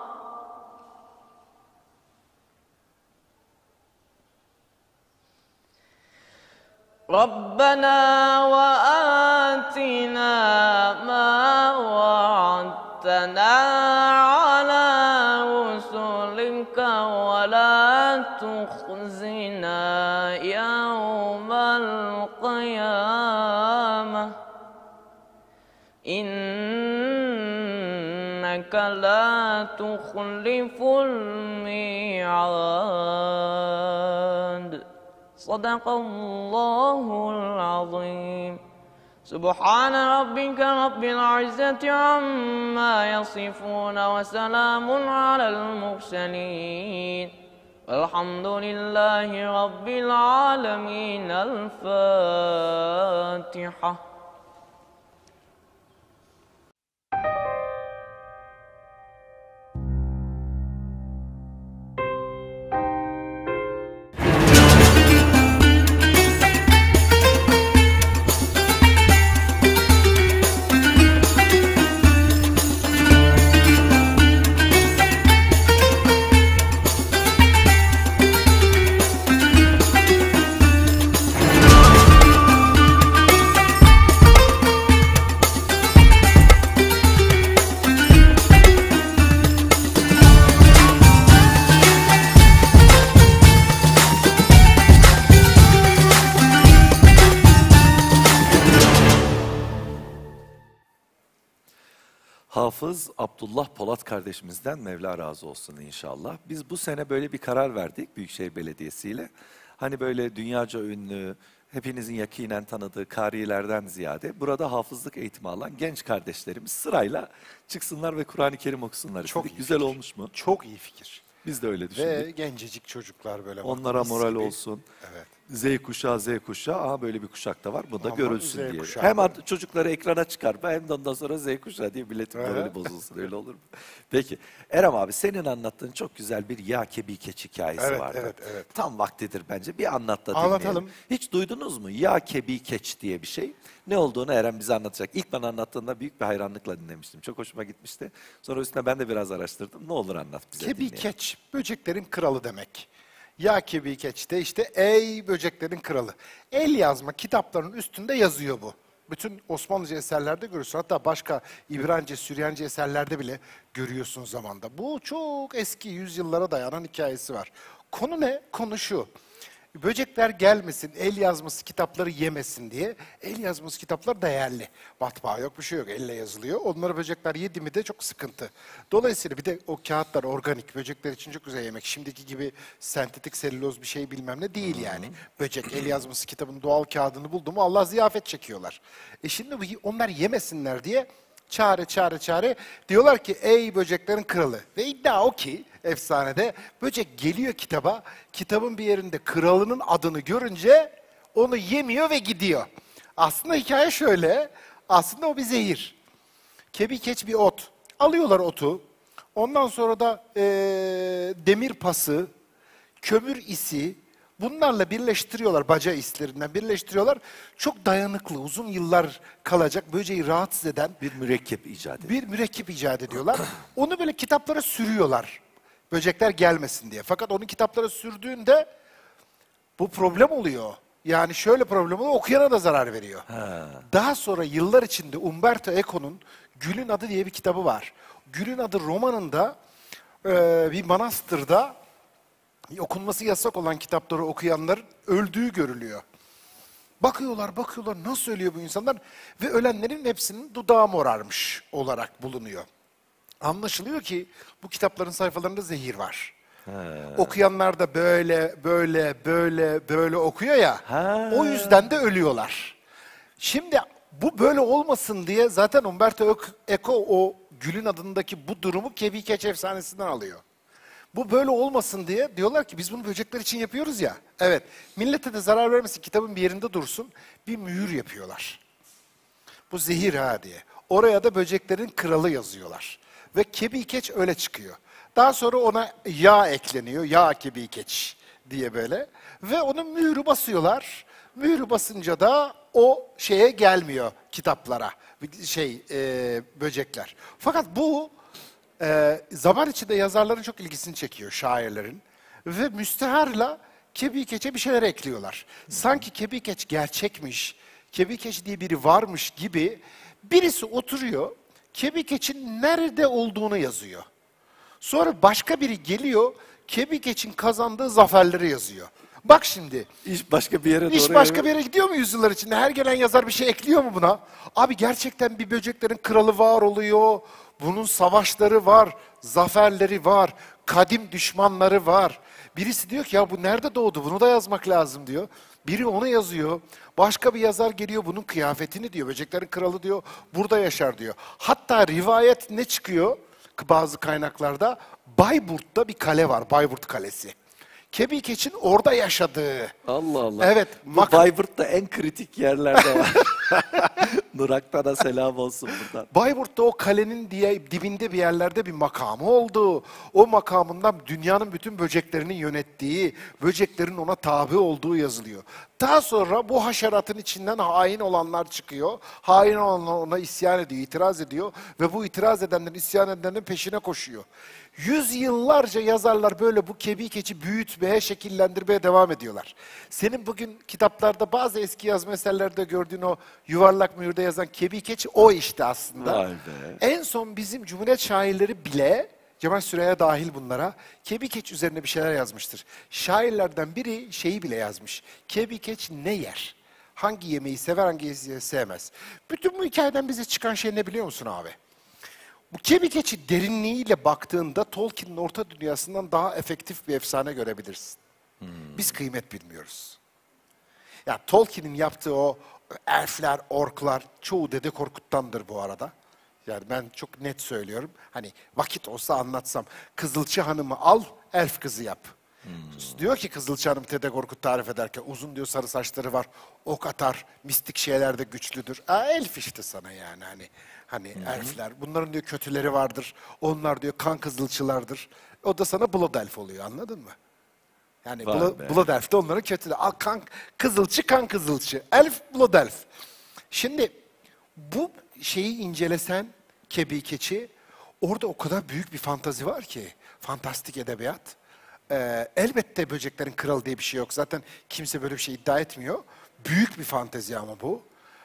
ربنا وآتنا ما وعدتنا على رسلك ولا تخزنا يوم القيامة إنك لا تخلف الميعاد صدق الله العظيم سبحان ربك رب العزة عما يصفون وسلام على المرسلين والحمد لله رب العالمين الفاتحة Hafız Abdullah Polat kardeşimizden Mevla razı olsun inşallah. Biz bu sene böyle bir karar verdik Büyükşehir Belediyesi ile. Hani böyle dünyaca ünlü, hepinizin yakinen tanıdığı karilerden ziyade burada hafızlık eğitimi alan genç kardeşlerimiz sırayla çıksınlar ve Kur'an-ı Kerim okusunlar. Çok istedik. iyi Güzel fikir. olmuş mu? Çok iyi fikir. Biz de öyle düşündük. Ve gencecik çocuklar böyle. Onlara mis moral gibi. olsun. Evet. Z kuşağı, Z kuşağı. Aha böyle bir kuşak da var. Bu da Ama görülsün Z diye. kuşağı Hem böyle. çocukları ekrana çıkarma hem de ondan sonra Z kuşağı diye milletin Evet. morali bozulsun. Öyle olur mu? Peki. Erem abi senin anlattığın çok güzel bir Ya Kebi-Keç hikayesi Evet, vardı. evet, evet. Tam vaktidir bence. Bir anlat da dinleyelim. Anlatalım. Hiç duydunuz mu? Ya Kebi-Keç diye bir şey. Ne olduğunu Erem bize anlatacak. İlk bana anlattığında büyük bir hayranlıkla dinlemiştim. Çok hoşuma gitmişti. Sonra üstüne ben de biraz araştırdım. Ne olur anlat bize dinleyelim. Kebi-keç, böceklerin kralı demek. Ya kebi-keç de işte ey böceklerin kralı. El yazma kitaplarının üstünde yazıyor bu. Bütün Osmanlıca eserlerde görüyorsun. Hatta başka İbranice, Süryanice eserlerde bile görüyorsun zamanda. Bu çok eski yüzyıllara dayanan hikayesi var. Konu ne? Konu şu. Böcekler gelmesin, el yazması kitapları yemesin diye. El yazması kitaplar değerli. Matbaa yok, bir şey yok. Elle yazılıyor. Onları böcekler yedi mi de çok sıkıntı. Dolayısıyla bir de o kağıtlar organik. Böcekler için çok güzel yemek. Şimdiki gibi sentetik selüloz bir şey bilmem ne değil yani. Böcek el yazması kitabının doğal kağıdını buldu mu Allah ziyafet çekiyorlar. Şimdi onlar yemesinler diye çare diyorlar ki ey böceklerin kralı. Ve iddia o ki efsanede. Böcek geliyor kitaba. Kitabın bir yerinde kralının adını görünce onu yemiyor ve gidiyor. Aslında hikaye şöyle. Aslında o bir zehir. Kebikeç bir ot. Alıyorlar otu. Ondan sonra da demir pası, kömür isi, bunlarla birleştiriyorlar, baca islerinden birleştiriyorlar. Çok dayanıklı, uzun yıllar kalacak, böceği rahatsız eden Bir mürekkep icat ediyor. bir mürekkep icat ediyorlar. Onu böyle kitaplara sürüyorlar. Böcekler gelmesin diye. Fakat onu kitaplara sürdüğünde bu problem oluyor. Yani şöyle problem oluyor, okuyana da zarar veriyor. Daha sonra yıllar içinde Umberto Eco'nun Gül'ün Adı diye bir kitabı var. Gül'ün Adı romanında bir manastırda okunması yasak olan kitapları okuyanların öldüğü görülüyor. Bakıyorlar, nasıl ölüyor bu insanlar? Ve ölenlerin hepsinin dudağı morarmış olarak bulunuyor. Anlaşılıyor ki bu kitapların sayfalarında zehir var. Okuyanlar da böyle okuyor ya, o yüzden de ölüyorlar. Şimdi bu böyle olmasın diye zaten Umberto Eco o Gül'ün Adındaki bu durumu Kebikeç efsanesinden alıyor. Bu böyle olmasın diye diyorlar ki biz bunu böcekler için yapıyoruz ya. Evet, millete de zarar vermesin, kitabın bir yerinde dursun, bir mühür yapıyorlar. Bu zehir ha diye. Oraya da böceklerin kralı yazıyorlar. Ve Kebikeç öyle çıkıyor. Daha sonra ona yağ ekleniyor, yağ Kebikeç diye böyle. Ve onun mührü basıyorlar. Mührü basınca da o şeye gelmiyor kitaplara, böcekler. Fakat bu zaman içinde yazarların çok ilgisini çekiyor, şairlerin. Ve müsteharla Kebikeç'e bir şeyler ekliyorlar. Sanki Kebikeç gerçekmiş, Kebikeç diye biri varmış gibi birisi oturuyor, Kebikeç'in nerede olduğunu yazıyor. Sonra başka biri geliyor, Kebikeç'in kazandığı zaferleri yazıyor. Bak şimdi. İş başka bir yere doğru. İş başka bir yere gidiyor mu yüzyıllar içinde? Her gelen yazar bir şey ekliyor mu buna? Abi gerçekten bir böceklerin kralı var oluyor. Bunun savaşları var, zaferleri var, kadim düşmanları var. Birisi diyor ki ya bu nerede doğdu? Bunu da yazmak lazım diyor. Biri onu yazıyor. Başka bir yazar geliyor bunun kıyafetini diyor. Böceklerin kralı diyor. Burada yaşar diyor. Hatta rivayet ne çıkıyor? Bazı kaynaklarda Bayburt'ta bir kale var. Bayburt Kalesi. Kebikeç'in orada yaşadığı. Allah Allah. Evet. Bu Bayburt'ta en kritik yerlerde var. Nurak'ta da selam olsun buradan. Bayburt'ta o kalenin dibinde bir yerlerde bir makamı oldu. O makamından dünyanın bütün böceklerini yönettiği, böceklerin ona tabi olduğu yazılıyor. Daha sonra bu haşeratın içinden hain olanlar çıkıyor. Hain olanlar ona isyan ediyor, itiraz ediyor. Ve bu itiraz edenlerin, isyan edenlerin peşine koşuyor. Yüzyıllarca yazarlar böyle bu Kebikeç'i büyütmeye, şekillendirmeye devam ediyorlar. Senin bugün kitaplarda bazı eski yazma eserlerde gördüğün o yuvarlak mühürde yazan Kebikeç o işte aslında. Vay be. En son bizim Cumhuriyet şairleri bile, Cemal Süreya dahil bunlara, Kebikeç üzerine bir şeyler yazmıştır. Şairlerden biri şeyi bile yazmış. Kebikeç ne yer? Hangi yemeği sever, hangi yemeği sevmez? Bütün bu hikayeden bize çıkan şey ne biliyor musun abi? Bu Kebikeç'i derinliğiyle baktığında Tolkien'in Orta Dünyası'ndan daha efektif bir efsane görebilirsin. Biz kıymet bilmiyoruz. Ya Tolkien'in yaptığı o elfler, orklar, çoğu Dede Korkut'tandır bu arada. Yani ben çok net söylüyorum. Hani vakit olsa anlatsam. Kızılçı Hanım'ı al, elf kızı yap. Diyor ki Kızılçı Hanım Dede Korkut tarif ederken, uzun diyor sarı saçları var, ok atar, mistik şeyler de güçlüdür. Elf işte sana yani hani elfler. Bunların diyor kötüleri vardır. Onlar diyor kan kızılçılardır. O da sana Blood Elf oluyor, anladın mı? Yani Blood Elf de onların kötüleri. Al kan kızılçı, kan kızılçı. Elf, Blood Elf. Şimdi bu şeyi incelesen, Kebikeç'i, orada o kadar büyük bir fantazi var ki, fantastik edebiyat. Elbette böceklerin kralı diye bir şey yok. Zaten kimse böyle bir şey iddia etmiyor. Büyük bir fantezi ama bu.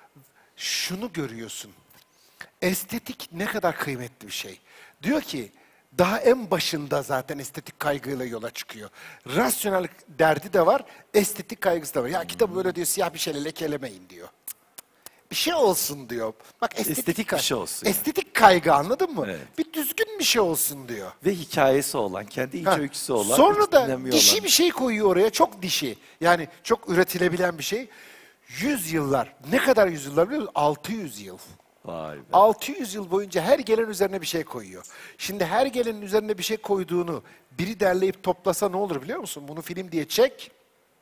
Şunu görüyorsun. Estetik ne kadar kıymetli bir şey. Diyor ki, daha en başında zaten estetik kaygıyla yola çıkıyor. Rasyonel derdi de var, estetik kaygısı da var. Ya kitabı böyle diyor, siyah bir şeyle lekelemeyin diyor. Bir şey olsun diyor. Bak Estetik bir şey olsun. Estetik kaygı, anladın mı? Evet. Bir düzgün bir şey olsun diyor. Ve hikayesi olan, kendi iç öyküsü olan, sonra hiç da dinlemiyor dişi olan. bir şey koyuyor oraya, çok dişi. Yani çok üretilebilen bir şey. 100 yıllar. Ne kadar yüzyıllar biliyor musun? 600 yıl. Vay be. 600 yıl boyunca her gelen üzerine bir şey koyuyor. Şimdi her gelenin üzerine bir şey koyduğunu biri derleyip toplasa ne olur biliyor musun? Bunu film diye çek.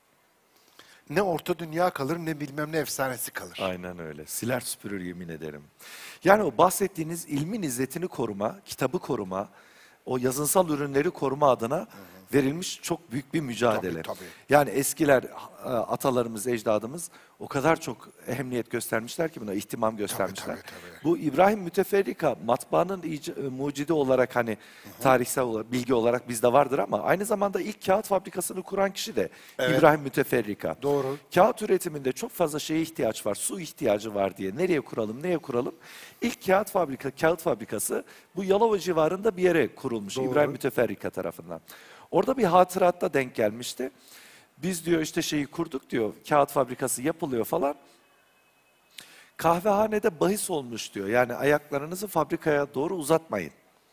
Ne orta dünya kalır ne bilmem ne efsanesi kalır. Aynen öyle. Siler süpürür yemin ederim. Yani o bahsettiğiniz ilmin izzetini koruma, kitabı koruma, o yazınsal ürünleri koruma adına verilmiş çok büyük bir mücadele. Tabii, tabii. Yani eskiler, atalarımız, ecdadımız o kadar çok ehemmiyet göstermişler ki buna, ihtimam göstermişler. tabii, tabii. Bu İbrahim Müteferrika matbaanın mucidi olarak hani tarihsel olarak, bilgi olarak bizde vardır ama aynı zamanda ilk kağıt fabrikasını kuran kişi de İbrahim Müteferrika. Doğru. Kağıt üretiminde çok fazla şeye ihtiyaç var, su ihtiyacı var diye. Nereye kuralım, neye kuralım? İlk kağıt fabrikası bu Yalova civarında bir yere kurulmuş Doğru. İbrahim Müteferrika tarafından. Orada bir hatıratta denk gelmişti. Biz diyor işte şeyi kurduk diyor, kağıt fabrikası yapılıyor falan. Kahvehanede bahis olmuş diyor. Yani ayaklarınızı fabrikaya doğru uzatmayın.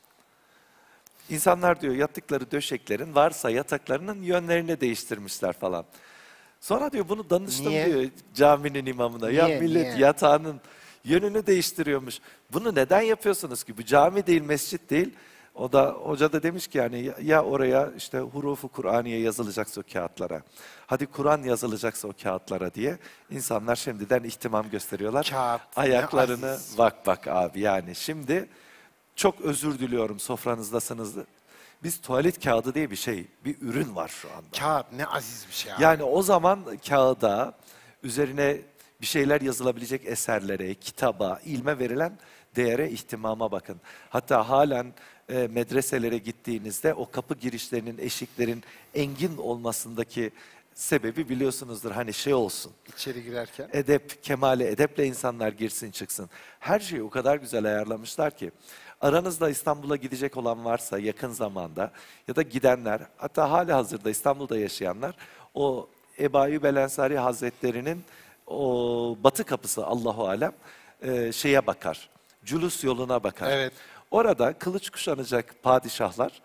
İnsanlar diyor yattıkları döşeklerin varsa yataklarının yönlerini değiştirmişler falan. Sonra diyor bunu danıştım Niye? diyor caminin imamına. Ya Niye, millet niye? yatağının yönünü değiştiriyormuş. Bunu neden yapıyorsunuz ki? Bu cami değil, mescit değil. O da hoca da demiş ki yani ya oraya işte hurufu Kur'aniye yazılacaksa o kağıtlara. Hadi Kur'an yazılacaksa o kağıtlara diye insanlar şimdiden ihtimam gösteriyorlar. Kağıt, ne Ayaklarını aziz. bak abi yani şimdi çok özür diliyorum sofranızdasınız. Biz tuvalet kağıdı diye bir şey, bir ürün var şu anda. Kağıt ne aziz bir şey abi. Yani o zaman kağıda üzerine bir şeyler yazılabilecek eserlere, kitaba, ilme verilen değere, ihtimama bakın. Hatta halen medreselere gittiğinizde o kapı girişlerinin, eşiklerin engin olmasındaki sebebi biliyorsunuzdur. Hani şey olsun, İçeri girerken. edep, kemale edeple insanlar girsin çıksın. Her şeyi o kadar güzel ayarlamışlar ki. Aranızda İstanbul'a gidecek olan varsa yakın zamanda ya da gidenler, hatta hali hazırda İstanbul'da yaşayanlar o Ebu Ayyub el Ensari Hazretleri'nin o batı kapısı Allahu alem şeye bakar. Culus yoluna bakar. Evet. Orada kılıç kuşanacak padişahlar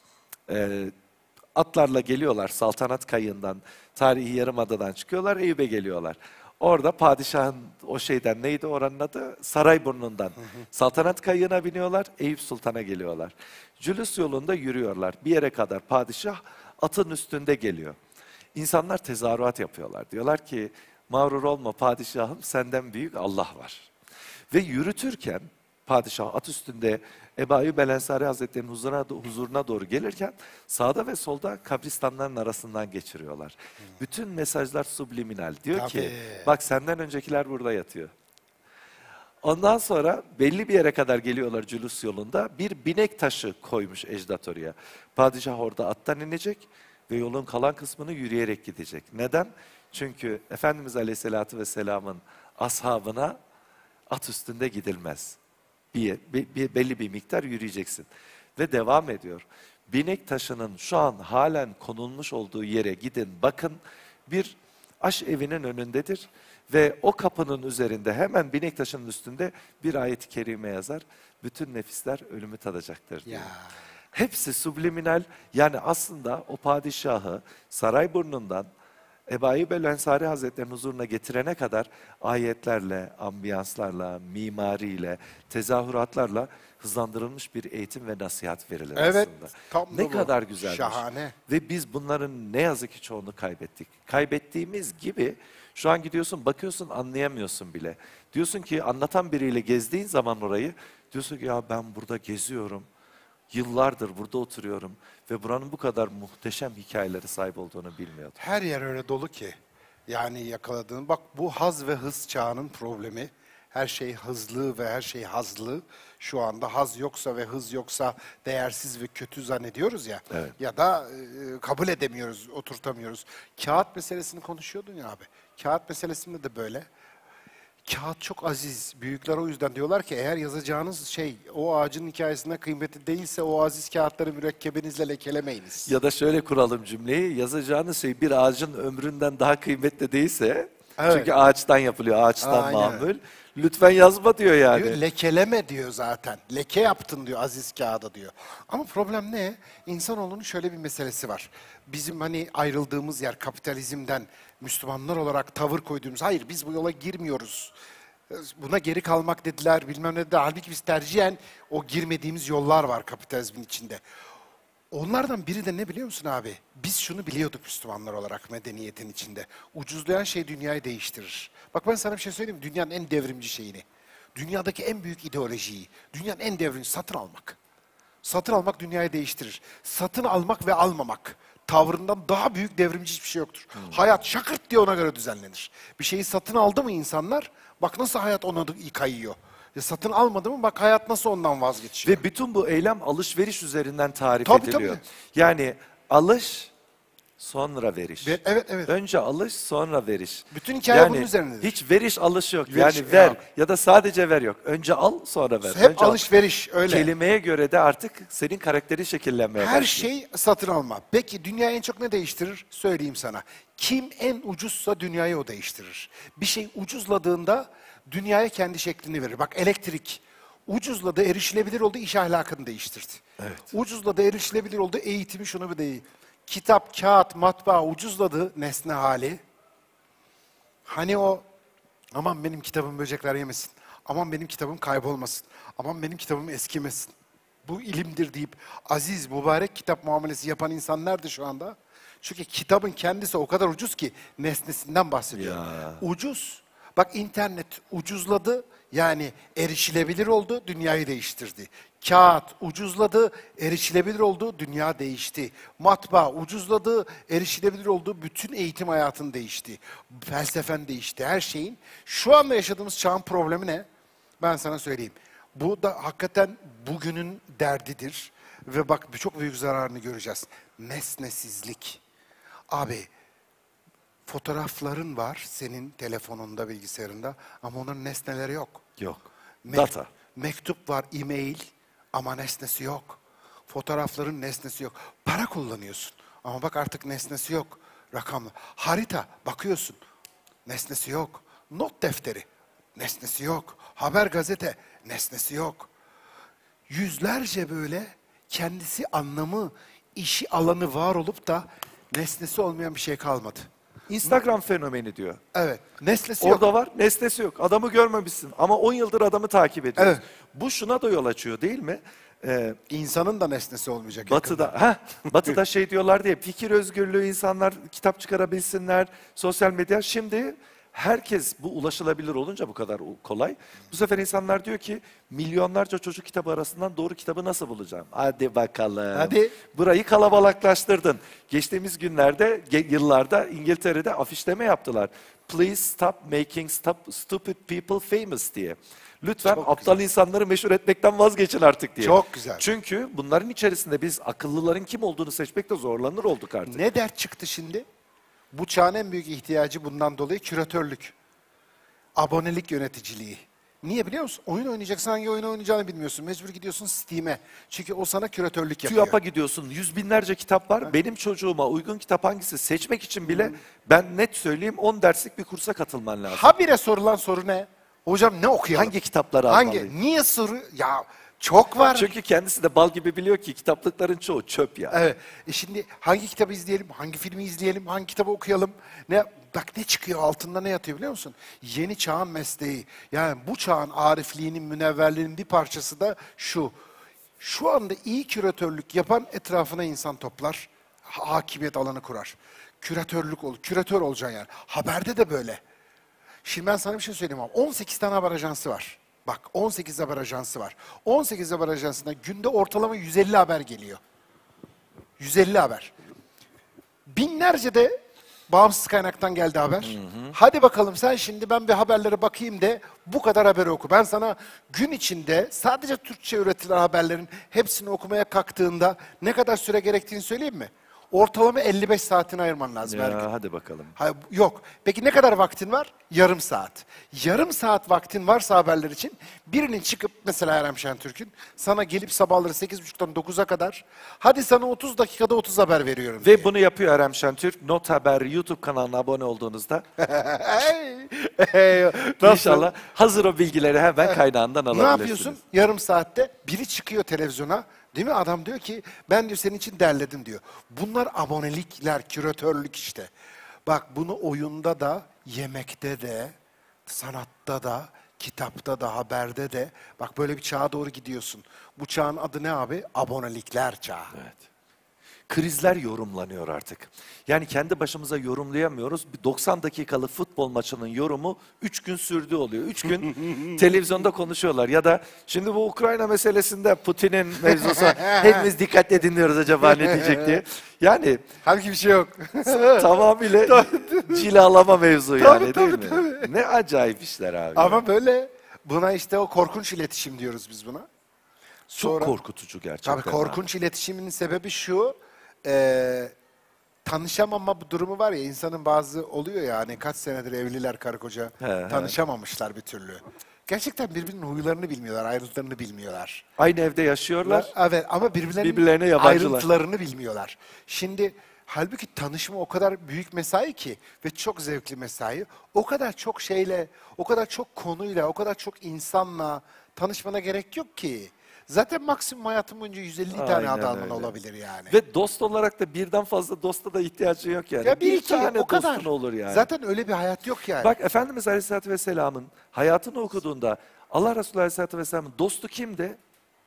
atlarla geliyorlar saltanat kayığından, tarihi yarımadadan çıkıyorlar, Eyüp'e geliyorlar. Orada padişahın o şeyden neydi oranın adı? Sarayburnu'ndan. Saltanat kayığına biniyorlar, Eyüp Sultan'a geliyorlar. Cülüs yolunda yürüyorlar. Bir yere kadar padişah atın üstünde geliyor. İnsanlar tezahürat yapıyorlar. Diyorlar ki mağrur olma padişahım senden büyük Allah var. Ve yürütürken padişah at üstünde Ebu Ayyub el Ensari Hazretleri'nin huzuruna doğru gelirken sağda ve solda kabristanların arasından geçiriyorlar. Bütün mesajlar subliminal. Diyor ki Tabii. bak senden öncekiler burada yatıyor. Ondan sonra belli bir yere kadar geliyorlar Cülüs yolunda. Bir binek taşı koymuş ecdat oraya. Padişah orada attan inecek ve yolun kalan kısmını yürüyerek gidecek. Neden? Çünkü Efendimiz Aleyhisselatü Vesselam'ın ashabına at üstünde gidilmez. Belli bir miktar yürüyeceksin. Ve devam ediyor. Binek taşının şu an halen konulmuş olduğu yere gidin bakın. Bir aş evinin önündedir. Ve o kapının üzerinde hemen binek taşının üstünde bir ayet-i kerime yazar. Bütün nefisler ölümü tadacaktır diyor. Ya. Hepsi subliminal. Yani aslında o padişahı Sarayburnu'ndan Ebu Ayyub el Ensari Hazretleri'nin huzuruna getirene kadar ayetlerle, ambiyanslarla, mimariyle, tezahüratlarla hızlandırılmış bir eğitim ve nasihat verilir Evet, aslında. tam da Ne bu. kadar güzelmiş. Şahane. Ve biz bunların ne yazık ki çoğunu kaybettik. Kaybettiğimiz gibi şu an gidiyorsun bakıyorsun anlayamıyorsun bile. Diyorsun ki anlatan biriyle gezdiğin zaman orayı diyorsun ki ya ben burada geziyorum. Yıllardır burada oturuyorum ve buranın bu kadar muhteşem hikayeleri sahip olduğunu bilmiyordum. Her yer öyle dolu ki. Yani yakaladığın. Bak bu haz ve hız çağının problemi. Her şey hızlı ve her şey hazlı. Şu anda haz yoksa ve hız yoksa değersiz ve kötü zannediyoruz ya. Evet. Ya da kabul edemiyoruz, oturtamıyoruz. Kağıt meselesini konuşuyordun ya abi. Kağıt meselesinde de böyle. Kağıt çok aziz. Büyükler o yüzden diyorlar ki eğer yazacağınız şey o ağacın hikayesinde kıymetli değilse o aziz kağıtları mürekkebinizle lekelemeyiniz. Ya da şöyle kuralım cümleyi, yazacağınız şey bir ağacın ömründen daha kıymetli değilse, Evet. çünkü ağaçtan yapılıyor, ağaçtan Aynen. mamul, lütfen yazma diyor yani. Diyor, lekeleme diyor zaten. Leke yaptın diyor aziz kağıda diyor. Ama problem ne? İnsanoğlunun şöyle bir meselesi var. Bizim hani ayrıldığımız yer kapitalizmden Müslümanlar olarak tavır koyduğumuz, hayır biz bu yola girmiyoruz Buna geri kalmak dediler, bilmem ne dediler. Halbuki biz tercihen o girmediğimiz yollar var kapitalizmin içinde. Onlardan biri de ne biliyor musun abi? Biz şunu biliyorduk Müslümanlar olarak medeniyetin içinde. Ucuzlayan şey dünyayı değiştirir. Bak ben sana bir şey söyleyeyim mi? Dünyanın en devrimci şeyini. Dünyadaki en büyük ideolojiyi, dünyanın en devrimci satın almak. Satın almak dünyayı değiştirir. Satın almak ve almamak tavrından daha büyük devrimci hiçbir şey yoktur. Hayat şakırt diye ona göre düzenlenir. Bir şeyi satın aldı mı insanlar, bak nasıl hayat ona kayıyor. Satın almadı mı bak hayat nasıl ondan vazgeçiyor. Ve bütün bu eylem alışveriş üzerinden tarif Tabii, ediliyor. tabii. Yani alış, sonra veriş. Evet, evet. Önce alış, sonra veriş. Bütün hikaye bunun üzerindedir. Hiç veriş alış yok. Veriş, yani ver ya. ya da sadece ver yok. Önce al, sonra ver. Hep Önce al. alışveriş öyle. Kelimeye göre de artık senin karakterin şekillenmeye Her başlıyor. şey satın alma. Peki dünya en çok ne değiştirir? Söyleyeyim sana. Kim en ucuzsa dünyayı o değiştirir. Bir şey ucuzladığında dünyaya kendi şeklini verir. Bak elektrik ucuzladı, erişilebilir oldu, iş ahlakını değiştirdi. Evet. Ucuzladı, erişilebilir oldu, eğitimi şunu bir değil. Kitap, kağıt, matbaa ucuzladı, nesne hali. Hani o aman benim kitabım böcekler yemesin. Aman benim kitabım kaybolmasın. Aman benim kitabım eskimesin. Bu ilimdir deyip aziz, mübarek kitap muamelesi yapan insan nerede şu anda? Çünkü kitabın kendisi o kadar ucuz ki nesnesinden bahsediyor. Ya. Ucuz. Bak internet ucuzladı. Yani erişilebilir oldu, dünyayı değiştirdi. Kağıt ucuzladı, erişilebilir oldu, dünya değişti. Matbaa ucuzladı, erişilebilir oldu, bütün eğitim hayatın değişti. Felsefen değişti, her şeyin. Şu anda yaşadığımız çağın problemi ne? Ben sana söyleyeyim. Bu da hakikaten bugünün derdidir. Ve bak çok büyük zararını göreceğiz. Nesnesizlik. Abi fotoğrafların var senin telefonunda, bilgisayarında ama onların nesneleri yok. Yok. Me- Data. Mektup var, e-mail ama nesnesi yok. Fotoğrafların nesnesi yok. Para kullanıyorsun ama bak artık nesnesi yok. Rakamlı. Harita bakıyorsun. Nesnesi yok. Not defteri. Nesnesi yok. Haber gazete. Nesnesi yok. Yüzlerce böyle kendisi anlamı, işi alanı var olup da nesnesi olmayan bir şey kalmadı. Instagram fenomeni diyor. Evet. Nesnesi yok. Orada var, nesnesi yok. Adamı görmemişsin ama 10 yıldır adamı takip ediyorsun. Evet. Bu şuna da yol açıyor değil mi? İnsanın da nesnesi olmayacak. yakında. Batı'da şey diyorlar diye fikir özgürlüğü, insanlar kitap çıkarabilsinler, sosyal medya. Şimdi herkes bu ulaşılabilir olunca bu kadar kolay. Bu sefer insanlar diyor ki milyonlarca çocuk kitabı arasından doğru kitabı nasıl bulacağım? Hadi bakalım. Hadi. Burayı kalabalıklaştırdın. Geçtiğimiz günlerde, yıllarda İngiltere'de afişleme yaptılar. Please stop making stupid people famous diye. Lütfen Çok aptal insanları meşhur etmekten vazgeçin artık diye. Çok güzel. Çünkü bunların içerisinde biz akıllıların kim olduğunu seçmekte zorlanır olduk artık. Ne dert çıktı şimdi? Bu çağın en büyük ihtiyacı bundan dolayı küratörlük. Abonelik yöneticiliği. Niye biliyor musun? Oyun oynayacaksın, hangi oyunu oynayacağını bilmiyorsun. Mecbur gidiyorsun Steam'e. Çünkü o sana küratörlük yapıyor. TÜYAP'a gidiyorsun, yüz binlerce kitap var. Benim çocuğuma uygun kitap hangisi seçmek için bile ben net söyleyeyim 10 derslik bir kursa katılman lazım. Habire sorulan soru ne? Hocam ne okuyalım? Hangi kitapları almalıyım? Hangi? Niye soru? Ya çok var. Çünkü kendisi de bal gibi biliyor ki kitaplıkların çoğu çöp ya. Evet. Şimdi hangi kitabı izleyelim, hangi filmi izleyelim, hangi kitabı okuyalım? Bak ne çıkıyor altında ne yatıyor biliyor musun? Yeni çağın mesleği. Yani bu çağın arifliğinin, münevverliğinin bir parçası da şu. Şu anda iyi küratörlük yapan etrafına insan toplar, hakimiyet alanı kurar. Küratörlük olur, küratör olacaksın yani. Haberde de böyle. Şimdi ben sana bir şey söyleyeyim ama 18 tane haber ajansı var. Bak 18 haber ajansı var. 18 haber ajansında günde ortalama 150 haber geliyor. 150 haber. Binlerce de bağımsız kaynaktan geldi haber. Hadi bakalım sen şimdi ben bir haberlere bakayım de bu kadar haberi oku. Ben sana gün içinde sadece Türkçe üretilen haberlerin hepsini okumaya kalktığında ne kadar süre gerektiğini söyleyeyim mi? Ortalama 55 saatini ayırman lazım her gün. Ya hadi bakalım. Hayır, yok. Peki ne kadar vaktin var? Yarım saat. Yarım saat vaktin varsa haberler için birinin çıkıp mesela Erem Şentürk'ün sana gelip sabahları 8.30'dan 9'a kadar hadi sana 30 dakikada 30 haber veriyorum diye. Ve bunu yapıyor Erem Şentürk. Not Haber YouTube kanalına abone olduğunuzda İnşallah hazır o bilgileri hemen kaynağından Ne alabilirsiniz. yapıyorsun? Yarım saatte biri çıkıyor televizyona. Değil mi? Adam diyor ki ben diyor senin için derledim diyor. Bunlar abonelikler, küratörlük işte. Bak bunu oyunda da, yemekte de, sanatta da, kitapta da haberde de bak böyle bir çağa doğru gidiyorsun. Bu çağın adı ne abi? Abonelikler çağı. Evet. Krizler yorumlanıyor artık. Yani kendi başımıza yorumlayamıyoruz. Bir 90 dakikalık futbol maçının yorumu 3 gün sürdüğü oluyor. 3 gün televizyonda konuşuyorlar. Ya da şimdi bu Ukrayna meselesinde Putin'in mevzusu hepimiz dikkatle dinliyoruz acaba ne diyecek diye. Yani Halbuki bir şey yok. tamamıyla cilalama mevzu yani Tabii, değil mi? Ne acayip işler abi. Ama böyle buna işte o korkunç iletişim diyoruz biz buna. Çok Sonra- korkutucu gerçekten. Tabii korkunç iletişimin sebebi şu. Tanışamama bu durumu var ya, insanın bazı oluyor ya hani kaç senedir evliler karı koca He. tanışamamışlar bir türlü. Gerçekten birbirinin huylarını bilmiyorlar, ayrıntılarını bilmiyorlar. Aynı evde yaşıyorlar. Evet ama birbirlerine Birbirlerine yabancılar. ayrıntılarını bilmiyorlar. Şimdi halbuki tanışma o kadar büyük mesai ki ve çok zevkli mesai. O kadar çok şeyle, o kadar çok konuyla, o kadar çok insanla tanışmana gerek yok ki. Zaten maksimum hayatım boyunca 150 tane Aynen adamın öyle. olabilir yani. Ve dost olarak da birden fazla dosta da ihtiyacın yok yani. Ya bir iki tane o kadar. dostun olur yani. Zaten öyle bir hayat yok yani. Bak Efendimiz Aleyhisselatü Vesselam'ın hayatını okuduğunda Allah Resulü Aleyhisselatü Vesselam'ın dostu kimdi?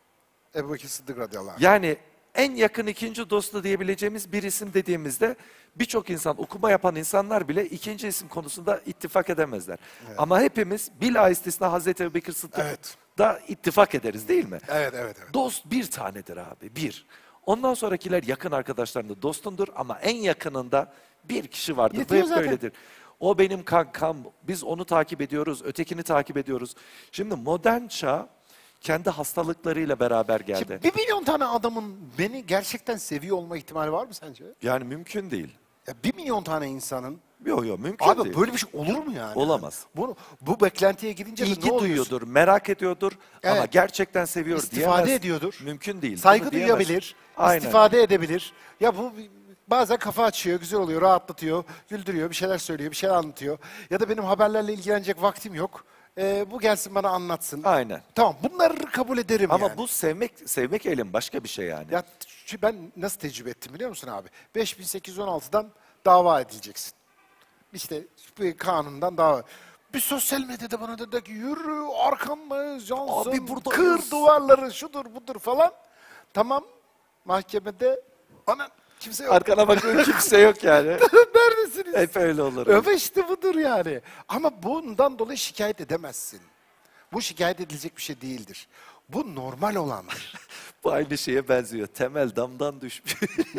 Ebu Bekir Sıddık radıyallahu anh. Yani en yakın ikinci dostu diyebileceğimiz bir isim dediğimizde birçok insan, okuma yapan insanlar bile ikinci isim konusunda ittifak edemezler. Ama hepimiz bila istisna Hazreti Ebu Bekir Sıddık Evet. da ittifak ederiz değil mi? Evet, evet, evet. Dost bir tanedir abi, bir. Ondan sonrakiler yakın arkadaşlarında dostundur ama en yakınında bir kişi vardır. Yetiyor Bu hep zaten. böyledir. O benim kankam, biz onu takip ediyoruz, ötekini takip ediyoruz. Şimdi modern çağ kendi hastalıklarıyla beraber geldi. Şimdi 1 milyon tane adamın beni gerçekten seviyor olma ihtimali var mı sence? Yani mümkün değil. Ya 1 milyon tane insanın Yok mümkün abi değil. böyle bir şey olur mu yani? Olamaz. Bu beklentiye gidince de İlgi ne oluyorsun? duyuyordur, merak ediyordur ama Evet. gerçekten seviyor İstifade diyemez. ediyordur. Mümkün değil. Saygı Bunu diyemez. duyabilir, Aynen. istifade edebilir. Ya bu bazen kafa açıyor, güzel oluyor, rahatlatıyor, güldürüyor, bir şeyler söylüyor, bir şeyler anlatıyor. Ya da benim haberlerle ilgilenecek vaktim yok. Bu gelsin bana anlatsın. Aynen. Tamam, bunları kabul ederim Ama yani. bu sevmek eylem başka bir şey yani. Ya ben nasıl tecrübe ettim biliyor musun abi? 5816'dan dava edileceksin. İşte bir kanundan dava. Bir sosyal medyada bana dedi ki yürü arkandayız Johnson, Abi buradayız. kır duvarları şudur budur falan. Tamam, mahkemede ana kimse yok. Arkana bakın kimse yok yani. Neredesiniz? Hep öyle olur. Öyle işte budur yani. Ama bundan dolayı şikayet edemezsin. Bu şikayet edilecek bir şey değildir. Bu normal olandır. Bu aynı şeye benziyor. Temel damdan düşmüş.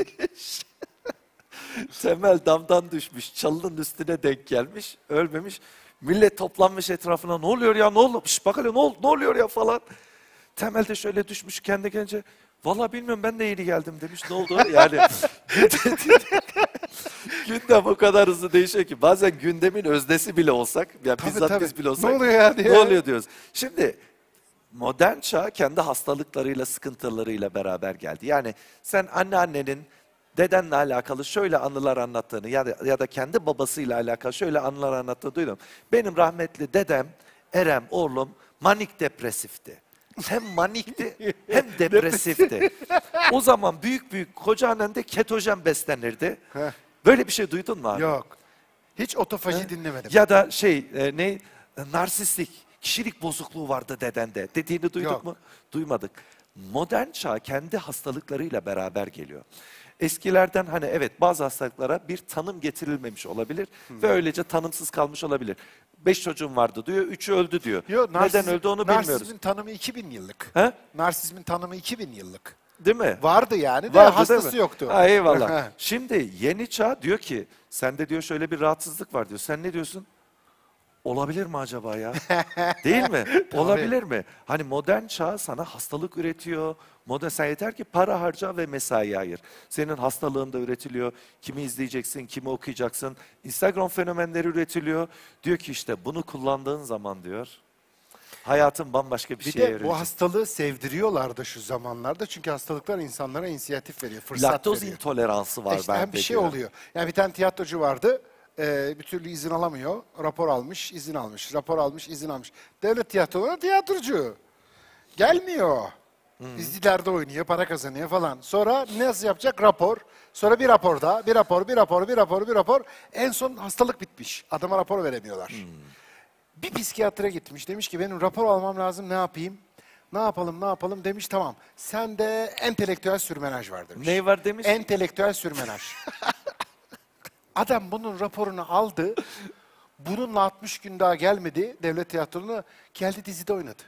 Temel damdan düşmüş. Çalının üstüne denk gelmiş. Ölmemiş. Millet toplanmış etrafına. Ne oluyor ya? Ne oldu? Şş, bak hele ne oluyor ya falan. Temel de şöyle düşmüş kendi kendince. Vallahi bilmiyorum ben de yeni geldim demiş. Ne oldu? Yani gündem o kadar hızlı değişiyor ki. Bazen gündemin öznesi bile olsak, ya Tabii, bizzat tabii. biz bile olsak. Ne oluyor yani Ne ya? oluyor diyoruz. Şimdi modern çağ kendi hastalıklarıyla, sıkıntılarıyla beraber geldi. Yani sen anneannenin dedenle alakalı şöyle anılar anlattığını ya da kendi babasıyla alakalı şöyle anılar anlattığını duydum. Benim rahmetli dedem, Erem oğlum manik depresifti. Hem manikti hem depresifti. O zaman büyük kocaannem de ketojen beslenirdi. Heh. Böyle bir şey duydun mu abi? Yok. Hiç otofaji dinlemedim. Ya da narsistik, kişilik bozukluğu vardı dedende. Dediğini duyduk Yok. mu? Duymadık. Modern çağ kendi hastalıklarıyla beraber geliyor. Eskilerden hani evet bazı hastalıklara bir tanım getirilmemiş olabilir ve öylece tanımsız kalmış olabilir. 5 çocuğum vardı diyor, 3'ü öldü diyor. Yok, Neden öldü onu bilmiyoruz. Narsizmin tanımı 2000 yıllık. He? Narsizmin tanımı 2000 yıllık. Değil mi? Vardı yani de Vardı, değil hastası mi? yoktu. Ha, eyvallah. Şimdi yeni çağ diyor ki sende diyor şöyle bir rahatsızlık var diyor. Sen ne diyorsun? Olabilir mi acaba ya? Değil mi? Olabilir mi? Hani modern çağ sana hastalık üretiyor. Sen yeter ki para harca ve mesai ayır. Senin hastalığın da üretiliyor. Kimi izleyeceksin, kimi okuyacaksın. Instagram fenomenleri üretiliyor. Diyor ki işte bunu kullandığın zaman diyor hayatın bambaşka bir Bir şeye de bu evrilecek. hastalığı sevdiriyorlardı şu zamanlarda. Çünkü hastalıklar insanlara inisiyatif veriyor, fırsat Laktoz veriyor. intoleransı var İşte hem bende bir şey diyor. oluyor. Yani bir tane tiyatrocu vardı. Bir türlü izin alamıyor. Rapor almış, izin almış. Rapor almış, izin almış. Devlet tiyatrolarına tiyatrocu. Gelmiyor. Dizilerde oynuyor, para kazanıyor falan. Sonra nasıl yapacak? Rapor. Sonra bir rapor daha. Bir rapor. En son hastalık bitmiş. Adama rapor veremiyorlar. Bir psikiyatra gitmiş. Demiş ki benim rapor almam lazım, ne yapayım? Ne yapalım demiş, tamam. Sende entelektüel sürmenaj var demiş. Ney var demiş? Entelektüel sürmenaj. Adam bunun raporunu aldı. Bununla 60 gün daha gelmedi devlet tiyatrosuna. Geldi dizide oynadı.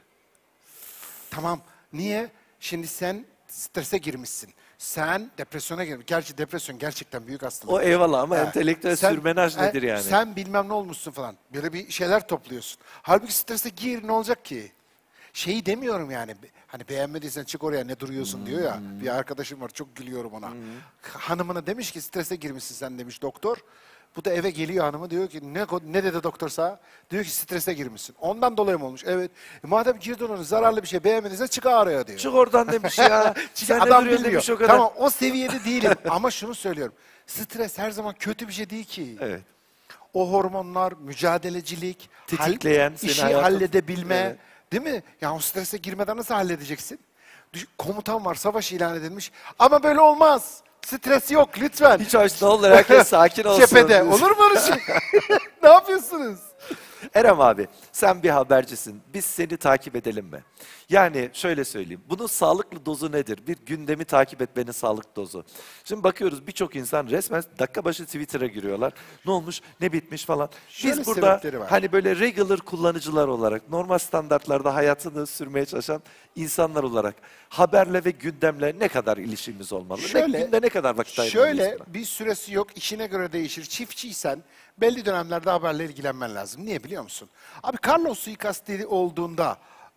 Tamam. Niye? Şimdi sen strese girmişsin. Sen depresyona girmişsin. Gerçi depresyon gerçekten büyük hastalık. O eyvallah ama Ha, entelektüel sen- sürmenaj nedir yani? Sen bilmem ne olmuşsun falan. Böyle bir şeyler topluyorsun. Halbuki strese gir, ne olacak ki? Şeyi demiyorum yani. Hani beğenmediysen çık oraya, ne duruyorsun diyor ya. Bir arkadaşım var, çok gülüyorum ona. Hanımına demiş ki strese girmişsin sen demiş doktor. Bu da eve geliyor, hanımı diyor ki ne dedi doktor sana? Diyor ki strese girmişsin. Ondan dolayı mı olmuş? Evet. Madem girdin onu, zararlı bir şey beğenmediysen çık araya diyor. Çık oradan demiş ya. Çünkü Sen ne adam duruyorsun bilmiyor. demiş o kadar. Tamam, o seviyede değilim ama şunu söylüyorum. Stres her zaman kötü bir şey değil ki. Evet. O hormonlar, mücadelecilik, Tetikleyen seni işi hayatın- halledebilme, Evet. değil mi? Ya o strese girmeden nasıl halledeceksin? Komutan var, savaş ilan edilmiş. Ama böyle olmaz. Stres yok lütfen. Hiç hoş ne olur, herkes sakin olsun. Cephede. Olur mu öyle şey? Ne yapıyorsunuz? Erem abi, sen bir habercisin. Biz seni takip edelim mi? Yani şöyle söyleyeyim. Bunun sağlıklı dozu nedir? Bir gündemi takip etmenin sağlıklı dozu. Şimdi bakıyoruz, birçok insan resmen dakika başı Twitter'a giriyorlar. Ne olmuş, ne bitmiş falan. Şöyle Biz burada sebepleri var. hani böyle regular kullanıcılar olarak, normal standartlarda hayatını sürmeye çalışan insanlar olarak haberle ve gündemle ne kadar ilişkimiz olmalı? Günde ne kadar vakit ayırmalıyız Şöyle buna? bir süresi yok, işine göre değişir. Çiftçiysen belli dönemlerde haberle ilgilenmen lazım. Niye biliyor musun? Abi Carlos suikastı olduğunda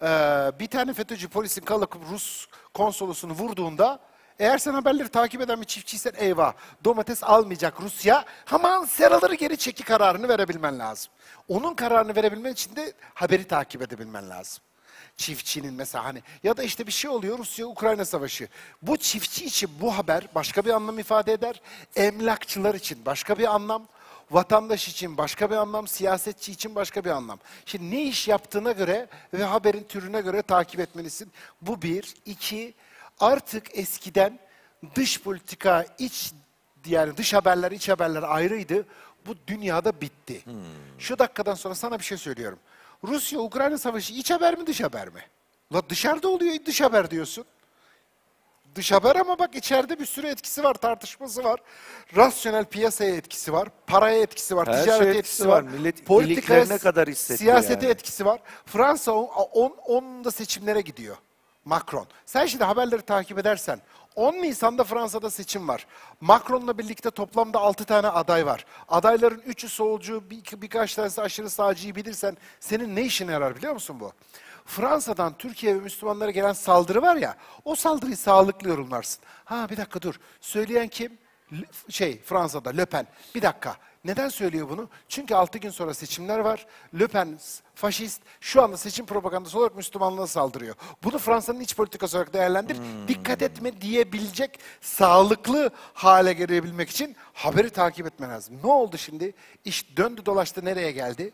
bir tane FETÖ'cü polisin kalkıp Rus konsolosunu vurduğunda, eğer sen haberleri takip eden bir çiftçiysen eyvah, domates almayacak Rusya, hemen seraları geri çeki kararını verebilmen lazım. Onun kararını verebilmen için de haberi takip edebilmen lazım. Çiftçinin mesela hani, ya da işte bir şey oluyor, Rusya-Ukrayna savaşı. Bu çiftçi için bu haber başka bir anlam ifade eder. Emlakçılar için başka bir anlam. Vatandaş için başka bir anlam, siyasetçi için başka bir anlam. Şimdi ne iş yaptığına göre ve haberin türüne göre takip etmelisin. Bu bir. İki, artık eskiden dış politika, yani dış haberler, iç haberler ayrıydı. Bu dünyada bitti. Şu dakikadan sonra sana bir şey söylüyorum. Rusya-Ukrayna savaşı iç haber mi, dış haber mi? La dışarıda oluyor, dış haber diyorsun. Dış haber ama bak içeride bir sürü etkisi var, tartışması var. Rasyonel piyasaya etkisi var, paraya etkisi var, Her ticarete şeye etkisi var. Millet Politikaya, iliklerine kadar hissetti siyasete yani. etkisi var. Fransa onun da seçimlere gidiyor. Macron. Sen şimdi haberleri takip edersen 10 Nisan'da Fransa'da seçim var. Macron'la birlikte toplamda 6 tane aday var. Adayların 3'ü solcu, birkaç tanesi aşırı sağcıyı bilirsen senin ne işine yarar biliyor musun bu? Fransa'dan Türkiye ve Müslümanlara gelen saldırı var ya, o saldırıyı sağlıklı yorumlarsın. Ha bir dakika dur, söyleyen kim? Fransa'da Le Pen. Bir dakika. Neden söylüyor bunu? Çünkü 6 gün sonra seçimler var. Le Pen faşist, şu anda seçim propagandası olarak Müslümanlığa saldırıyor. Bunu Fransa'nın iç politikası olarak değerlendir. Dikkat etme diyebilecek, sağlıklı hale gelebilmek için haberi takip etmen lazım. Ne oldu şimdi? İş döndü dolaştı, nereye geldi?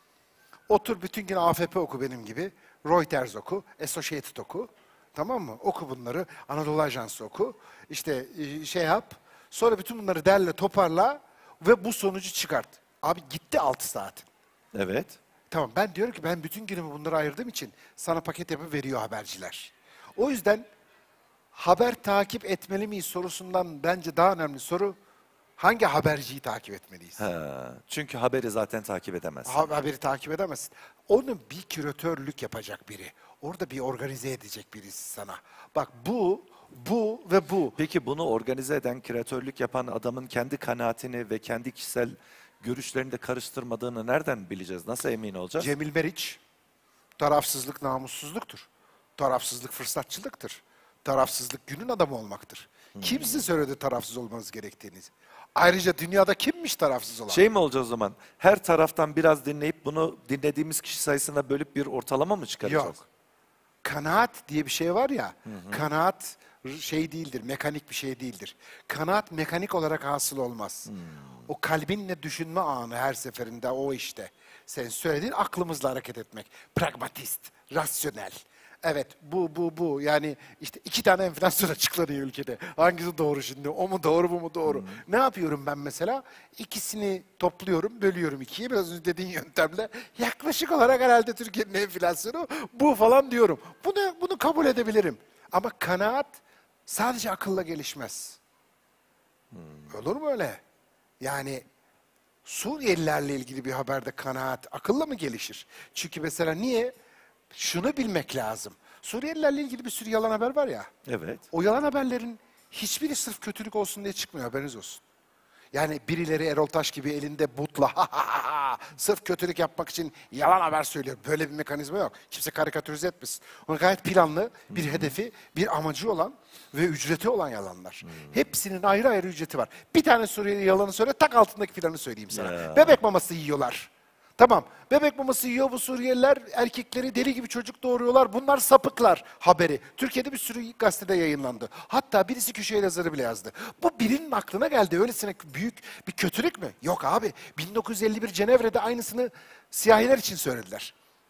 Otur bütün gün AFP oku benim gibi. Reuters oku, Associated oku. Tamam mı? Oku bunları. Anadolu Ajansı oku. İşte şey yap. Sonra bütün bunları derle, toparla ve bu sonucu çıkart. Abi gitti 6 saat. Evet. Tamam, ben diyorum ki ben bütün günümü bunlara ayırdığım için sana paket yapıp veriyor haberciler. O yüzden haber takip etmeli miyiz sorusundan bence daha önemli soru, hangi haberciyi takip etmeliyiz? Çünkü haberi zaten takip edemezsin. Haberi takip edemezsin. Onu bir küratörlük yapacak biri. Orada bir organize edecek birisi sana. Bak bu ve bu. Peki bunu organize eden, küratörlük yapan adamın kendi kanaatini ve kendi kişisel görüşlerini de karıştırmadığını nereden bileceğiz? Nasıl emin olacağız? Cemil Meriç, tarafsızlık namussuzluktur. Tarafsızlık fırsatçılıktır. Tarafsızlık günün adamı olmaktır. Kim size söyledi tarafsız olmanız gerektiğini? Ayrıca dünyada kimmiş tarafsız olan? Şey mi olacağız o zaman? Her taraftan biraz dinleyip bunu dinlediğimiz kişi sayısına bölüp bir ortalama mı çıkaracağız? Yok. Kanaat diye bir şey var ya, kanaat şey değildir, mekanik bir şey değildir. Kanaat mekanik olarak hasıl olmaz. O kalbinle düşünme anı her seferinde o işte. Sen söylediğin aklımızla hareket etmek. Pragmatist, rasyonel. Evet, bu. Yani işte 2 tane enflasyon açıklanıyor ülkede. Hangisi doğru şimdi? O mu doğru, bu mu doğru? Ne yapıyorum ben mesela? İkisini topluyorum, bölüyorum ikiye. Biraz önce dediğin yöntemle. Yaklaşık olarak herhalde Türkiye'nin enflasyonu bu falan diyorum. Bunu kabul edebilirim. Ama kanaat sadece akılla gelişmez. Olur mu öyle? Yani Suriyelilerle ilgili bir haberde kanaat akılla mı gelişir? Çünkü mesela niye? Şunu bilmek lazım. Suriyelilerle ilgili bir sürü yalan haber var ya. Evet. O yalan haberlerin hiçbiri sırf kötülük olsun diye çıkmıyor, haberiniz olsun. Yani birileri Erol Taş gibi elinde butla sırf kötülük yapmak için yalan haber söylüyor. Böyle bir mekanizma yok. Kimse karikatürize etmesin. Onun gayet planlı bir hedefi, bir amacı olan ve ücreti olan yalanlar. Hepsinin ayrı ayrı ücreti var. Bir tane Suriyeli yalanı söyle, tak altındaki planı söyleyeyim sana. Ya. Bebek maması yiyorlar. Tamam. Bebek maması yiyor bu Suriyeliler, erkekleri deli gibi çocuk doğuruyorlar. Bunlar sapıklar haberi. Türkiye'de bir sürü gazetede yayınlandı. Hatta birisi köşe yazarı bile yazdı. Bu birinin aklına geldi. Öylesine büyük bir kötülük mü? Yok abi. 1951 Cenevre'de aynısını siyahiler için söylediler.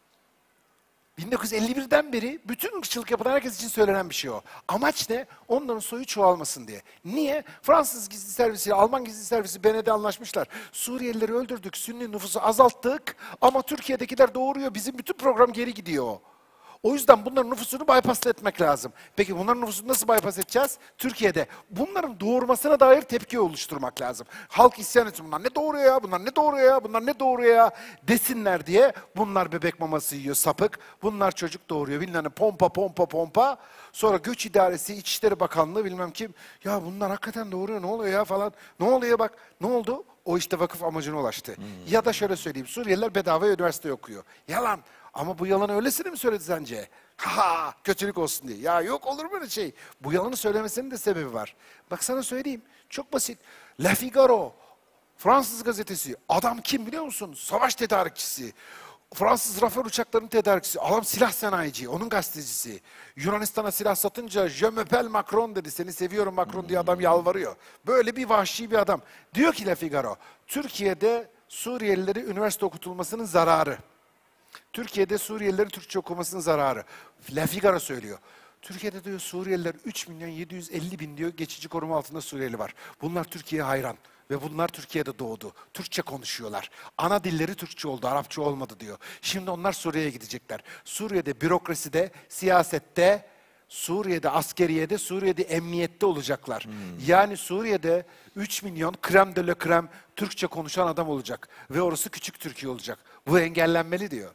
1951'den beri bütün ırkçılık yapılan herkes için söylenen bir şey o. Amaç ne? Onların soyu çoğalmasın diye. Niye? Fransız gizli servisiyle Alman gizli servisi BND anlaşmışlar. Suriyelileri öldürdük, Sünni nüfusu azalttık ama Türkiye'dekiler doğuruyor. Bizim bütün program geri gidiyor. O yüzden bunların nüfusunu bypass etmek lazım. Peki bunların nüfusunu nasıl bypass edeceğiz? Türkiye'de bunların doğurmasına dair tepki oluşturmak lazım. Halk isyan etsin, bunlar ne doğuruyor ya, bunlar ne doğuruyor ya, bunlar ne doğuruyor ya desinler diye. Bunlar bebek maması yiyor sapık, bunlar çocuk doğuruyor bilmem ne, pompa. Sonra Göç İdaresi, İçişleri Bakanlığı bilmem kim, ya bunlar hakikaten doğuruyor, ne oluyor ya falan. Ne oluyor bak, ne oldu? O işte vakıf amacına ulaştı. Ya da şöyle söyleyeyim, Suriyeliler bedava üniversite okuyor. Yalan. Ama bu yalanı öylesine mi söyledi sence? Ha, kötülük olsun diye. Ya yok, olur mu öyle şey? Bu yalanı söylemesinin de sebebi var. Bak sana söyleyeyim. Çok basit. Le Figaro, Fransız gazetesi. Adam kim biliyor musun? Savaş tedarikçisi. Fransız Rafale uçaklarının tedarikçisi. Adam silah sanayici, onun gazetecisi. Yunanistan'a silah satınca je m'appelle Macron dedi. Seni seviyorum Macron diye adam yalvarıyor. Böyle bir vahşi bir adam. Diyor ki Le Figaro, Türkiye'de Suriyelileri üniversite okutulmasının zararı. Türkiye'de Suriyelilerin Türkçe okumasının zararı. La Figaro söylüyor. Türkiye'de diyor Suriyeliler 3.750.000 diyor geçici koruma altında Suriyeli var. Bunlar Türkiye'ye hayran ve bunlar Türkiye'de doğdu. Türkçe konuşuyorlar. Ana dilleri Türkçe oldu, Arapça olmadı diyor. Şimdi onlar Suriye'ye gidecekler. Suriye'de bürokraside, siyasette, Suriye'de askeriyede, Suriye'de emniyette olacaklar. Yani Suriye'de 3 milyon krem de la krem Türkçe konuşan adam olacak. Ve orası küçük Türkiye olacak. Bu engellenmeli diyor.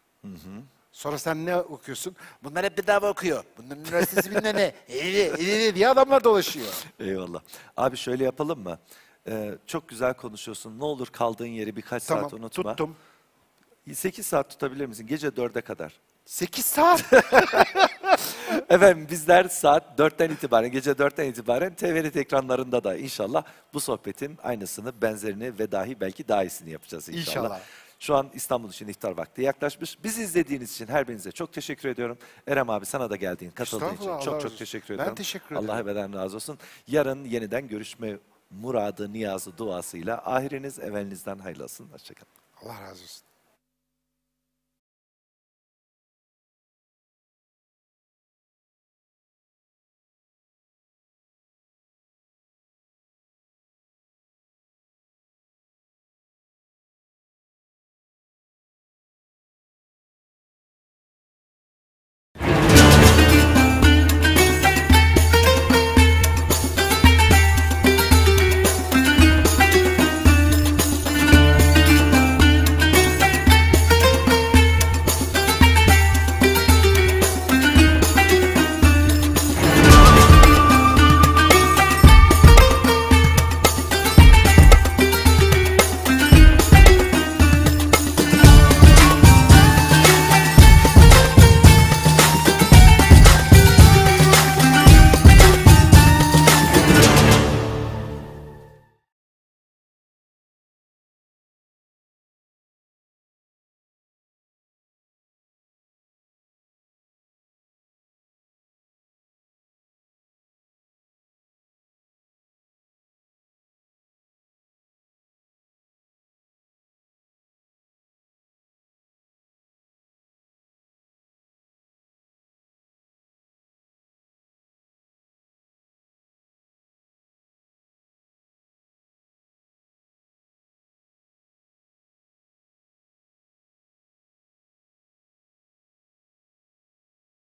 Sonra sen ne okuyorsun? Bunlar hep bedava okuyor. Bunların üniversitesi bilmem ne. Diye adamlar dolaşıyor. Eyvallah. Abi şöyle yapalım mı? Çok güzel konuşuyorsun. Ne olur kaldığın yeri birkaç Tamam, saat unutma. tuttum. 8 saat tutabilir misin? Gece 4'e kadar. 8 saat. Efendim bizler saat 4'ten itibaren, gece 4'ten itibaren TVRT ekranlarında da inşallah bu sohbetin aynısını, benzerini ve dahi belki daha iyisini yapacağız inşallah. İnşallah. Şu an İstanbul için iftar vakti yaklaşmış. Bizi izlediğiniz için her birinize çok teşekkür ediyorum. Erem abi sana da geldiğin, katıldığın için Estağfurullah, Allah çok razı çok olsun. teşekkür Ben ediyorum. teşekkür ederim. Allah ebeden razı olsun. Yarın yeniden görüşme muradı, niyazı, duasıyla ahiriniz evvelinizden hayırlı olsun. Hoşçakalın. Allah razı olsun.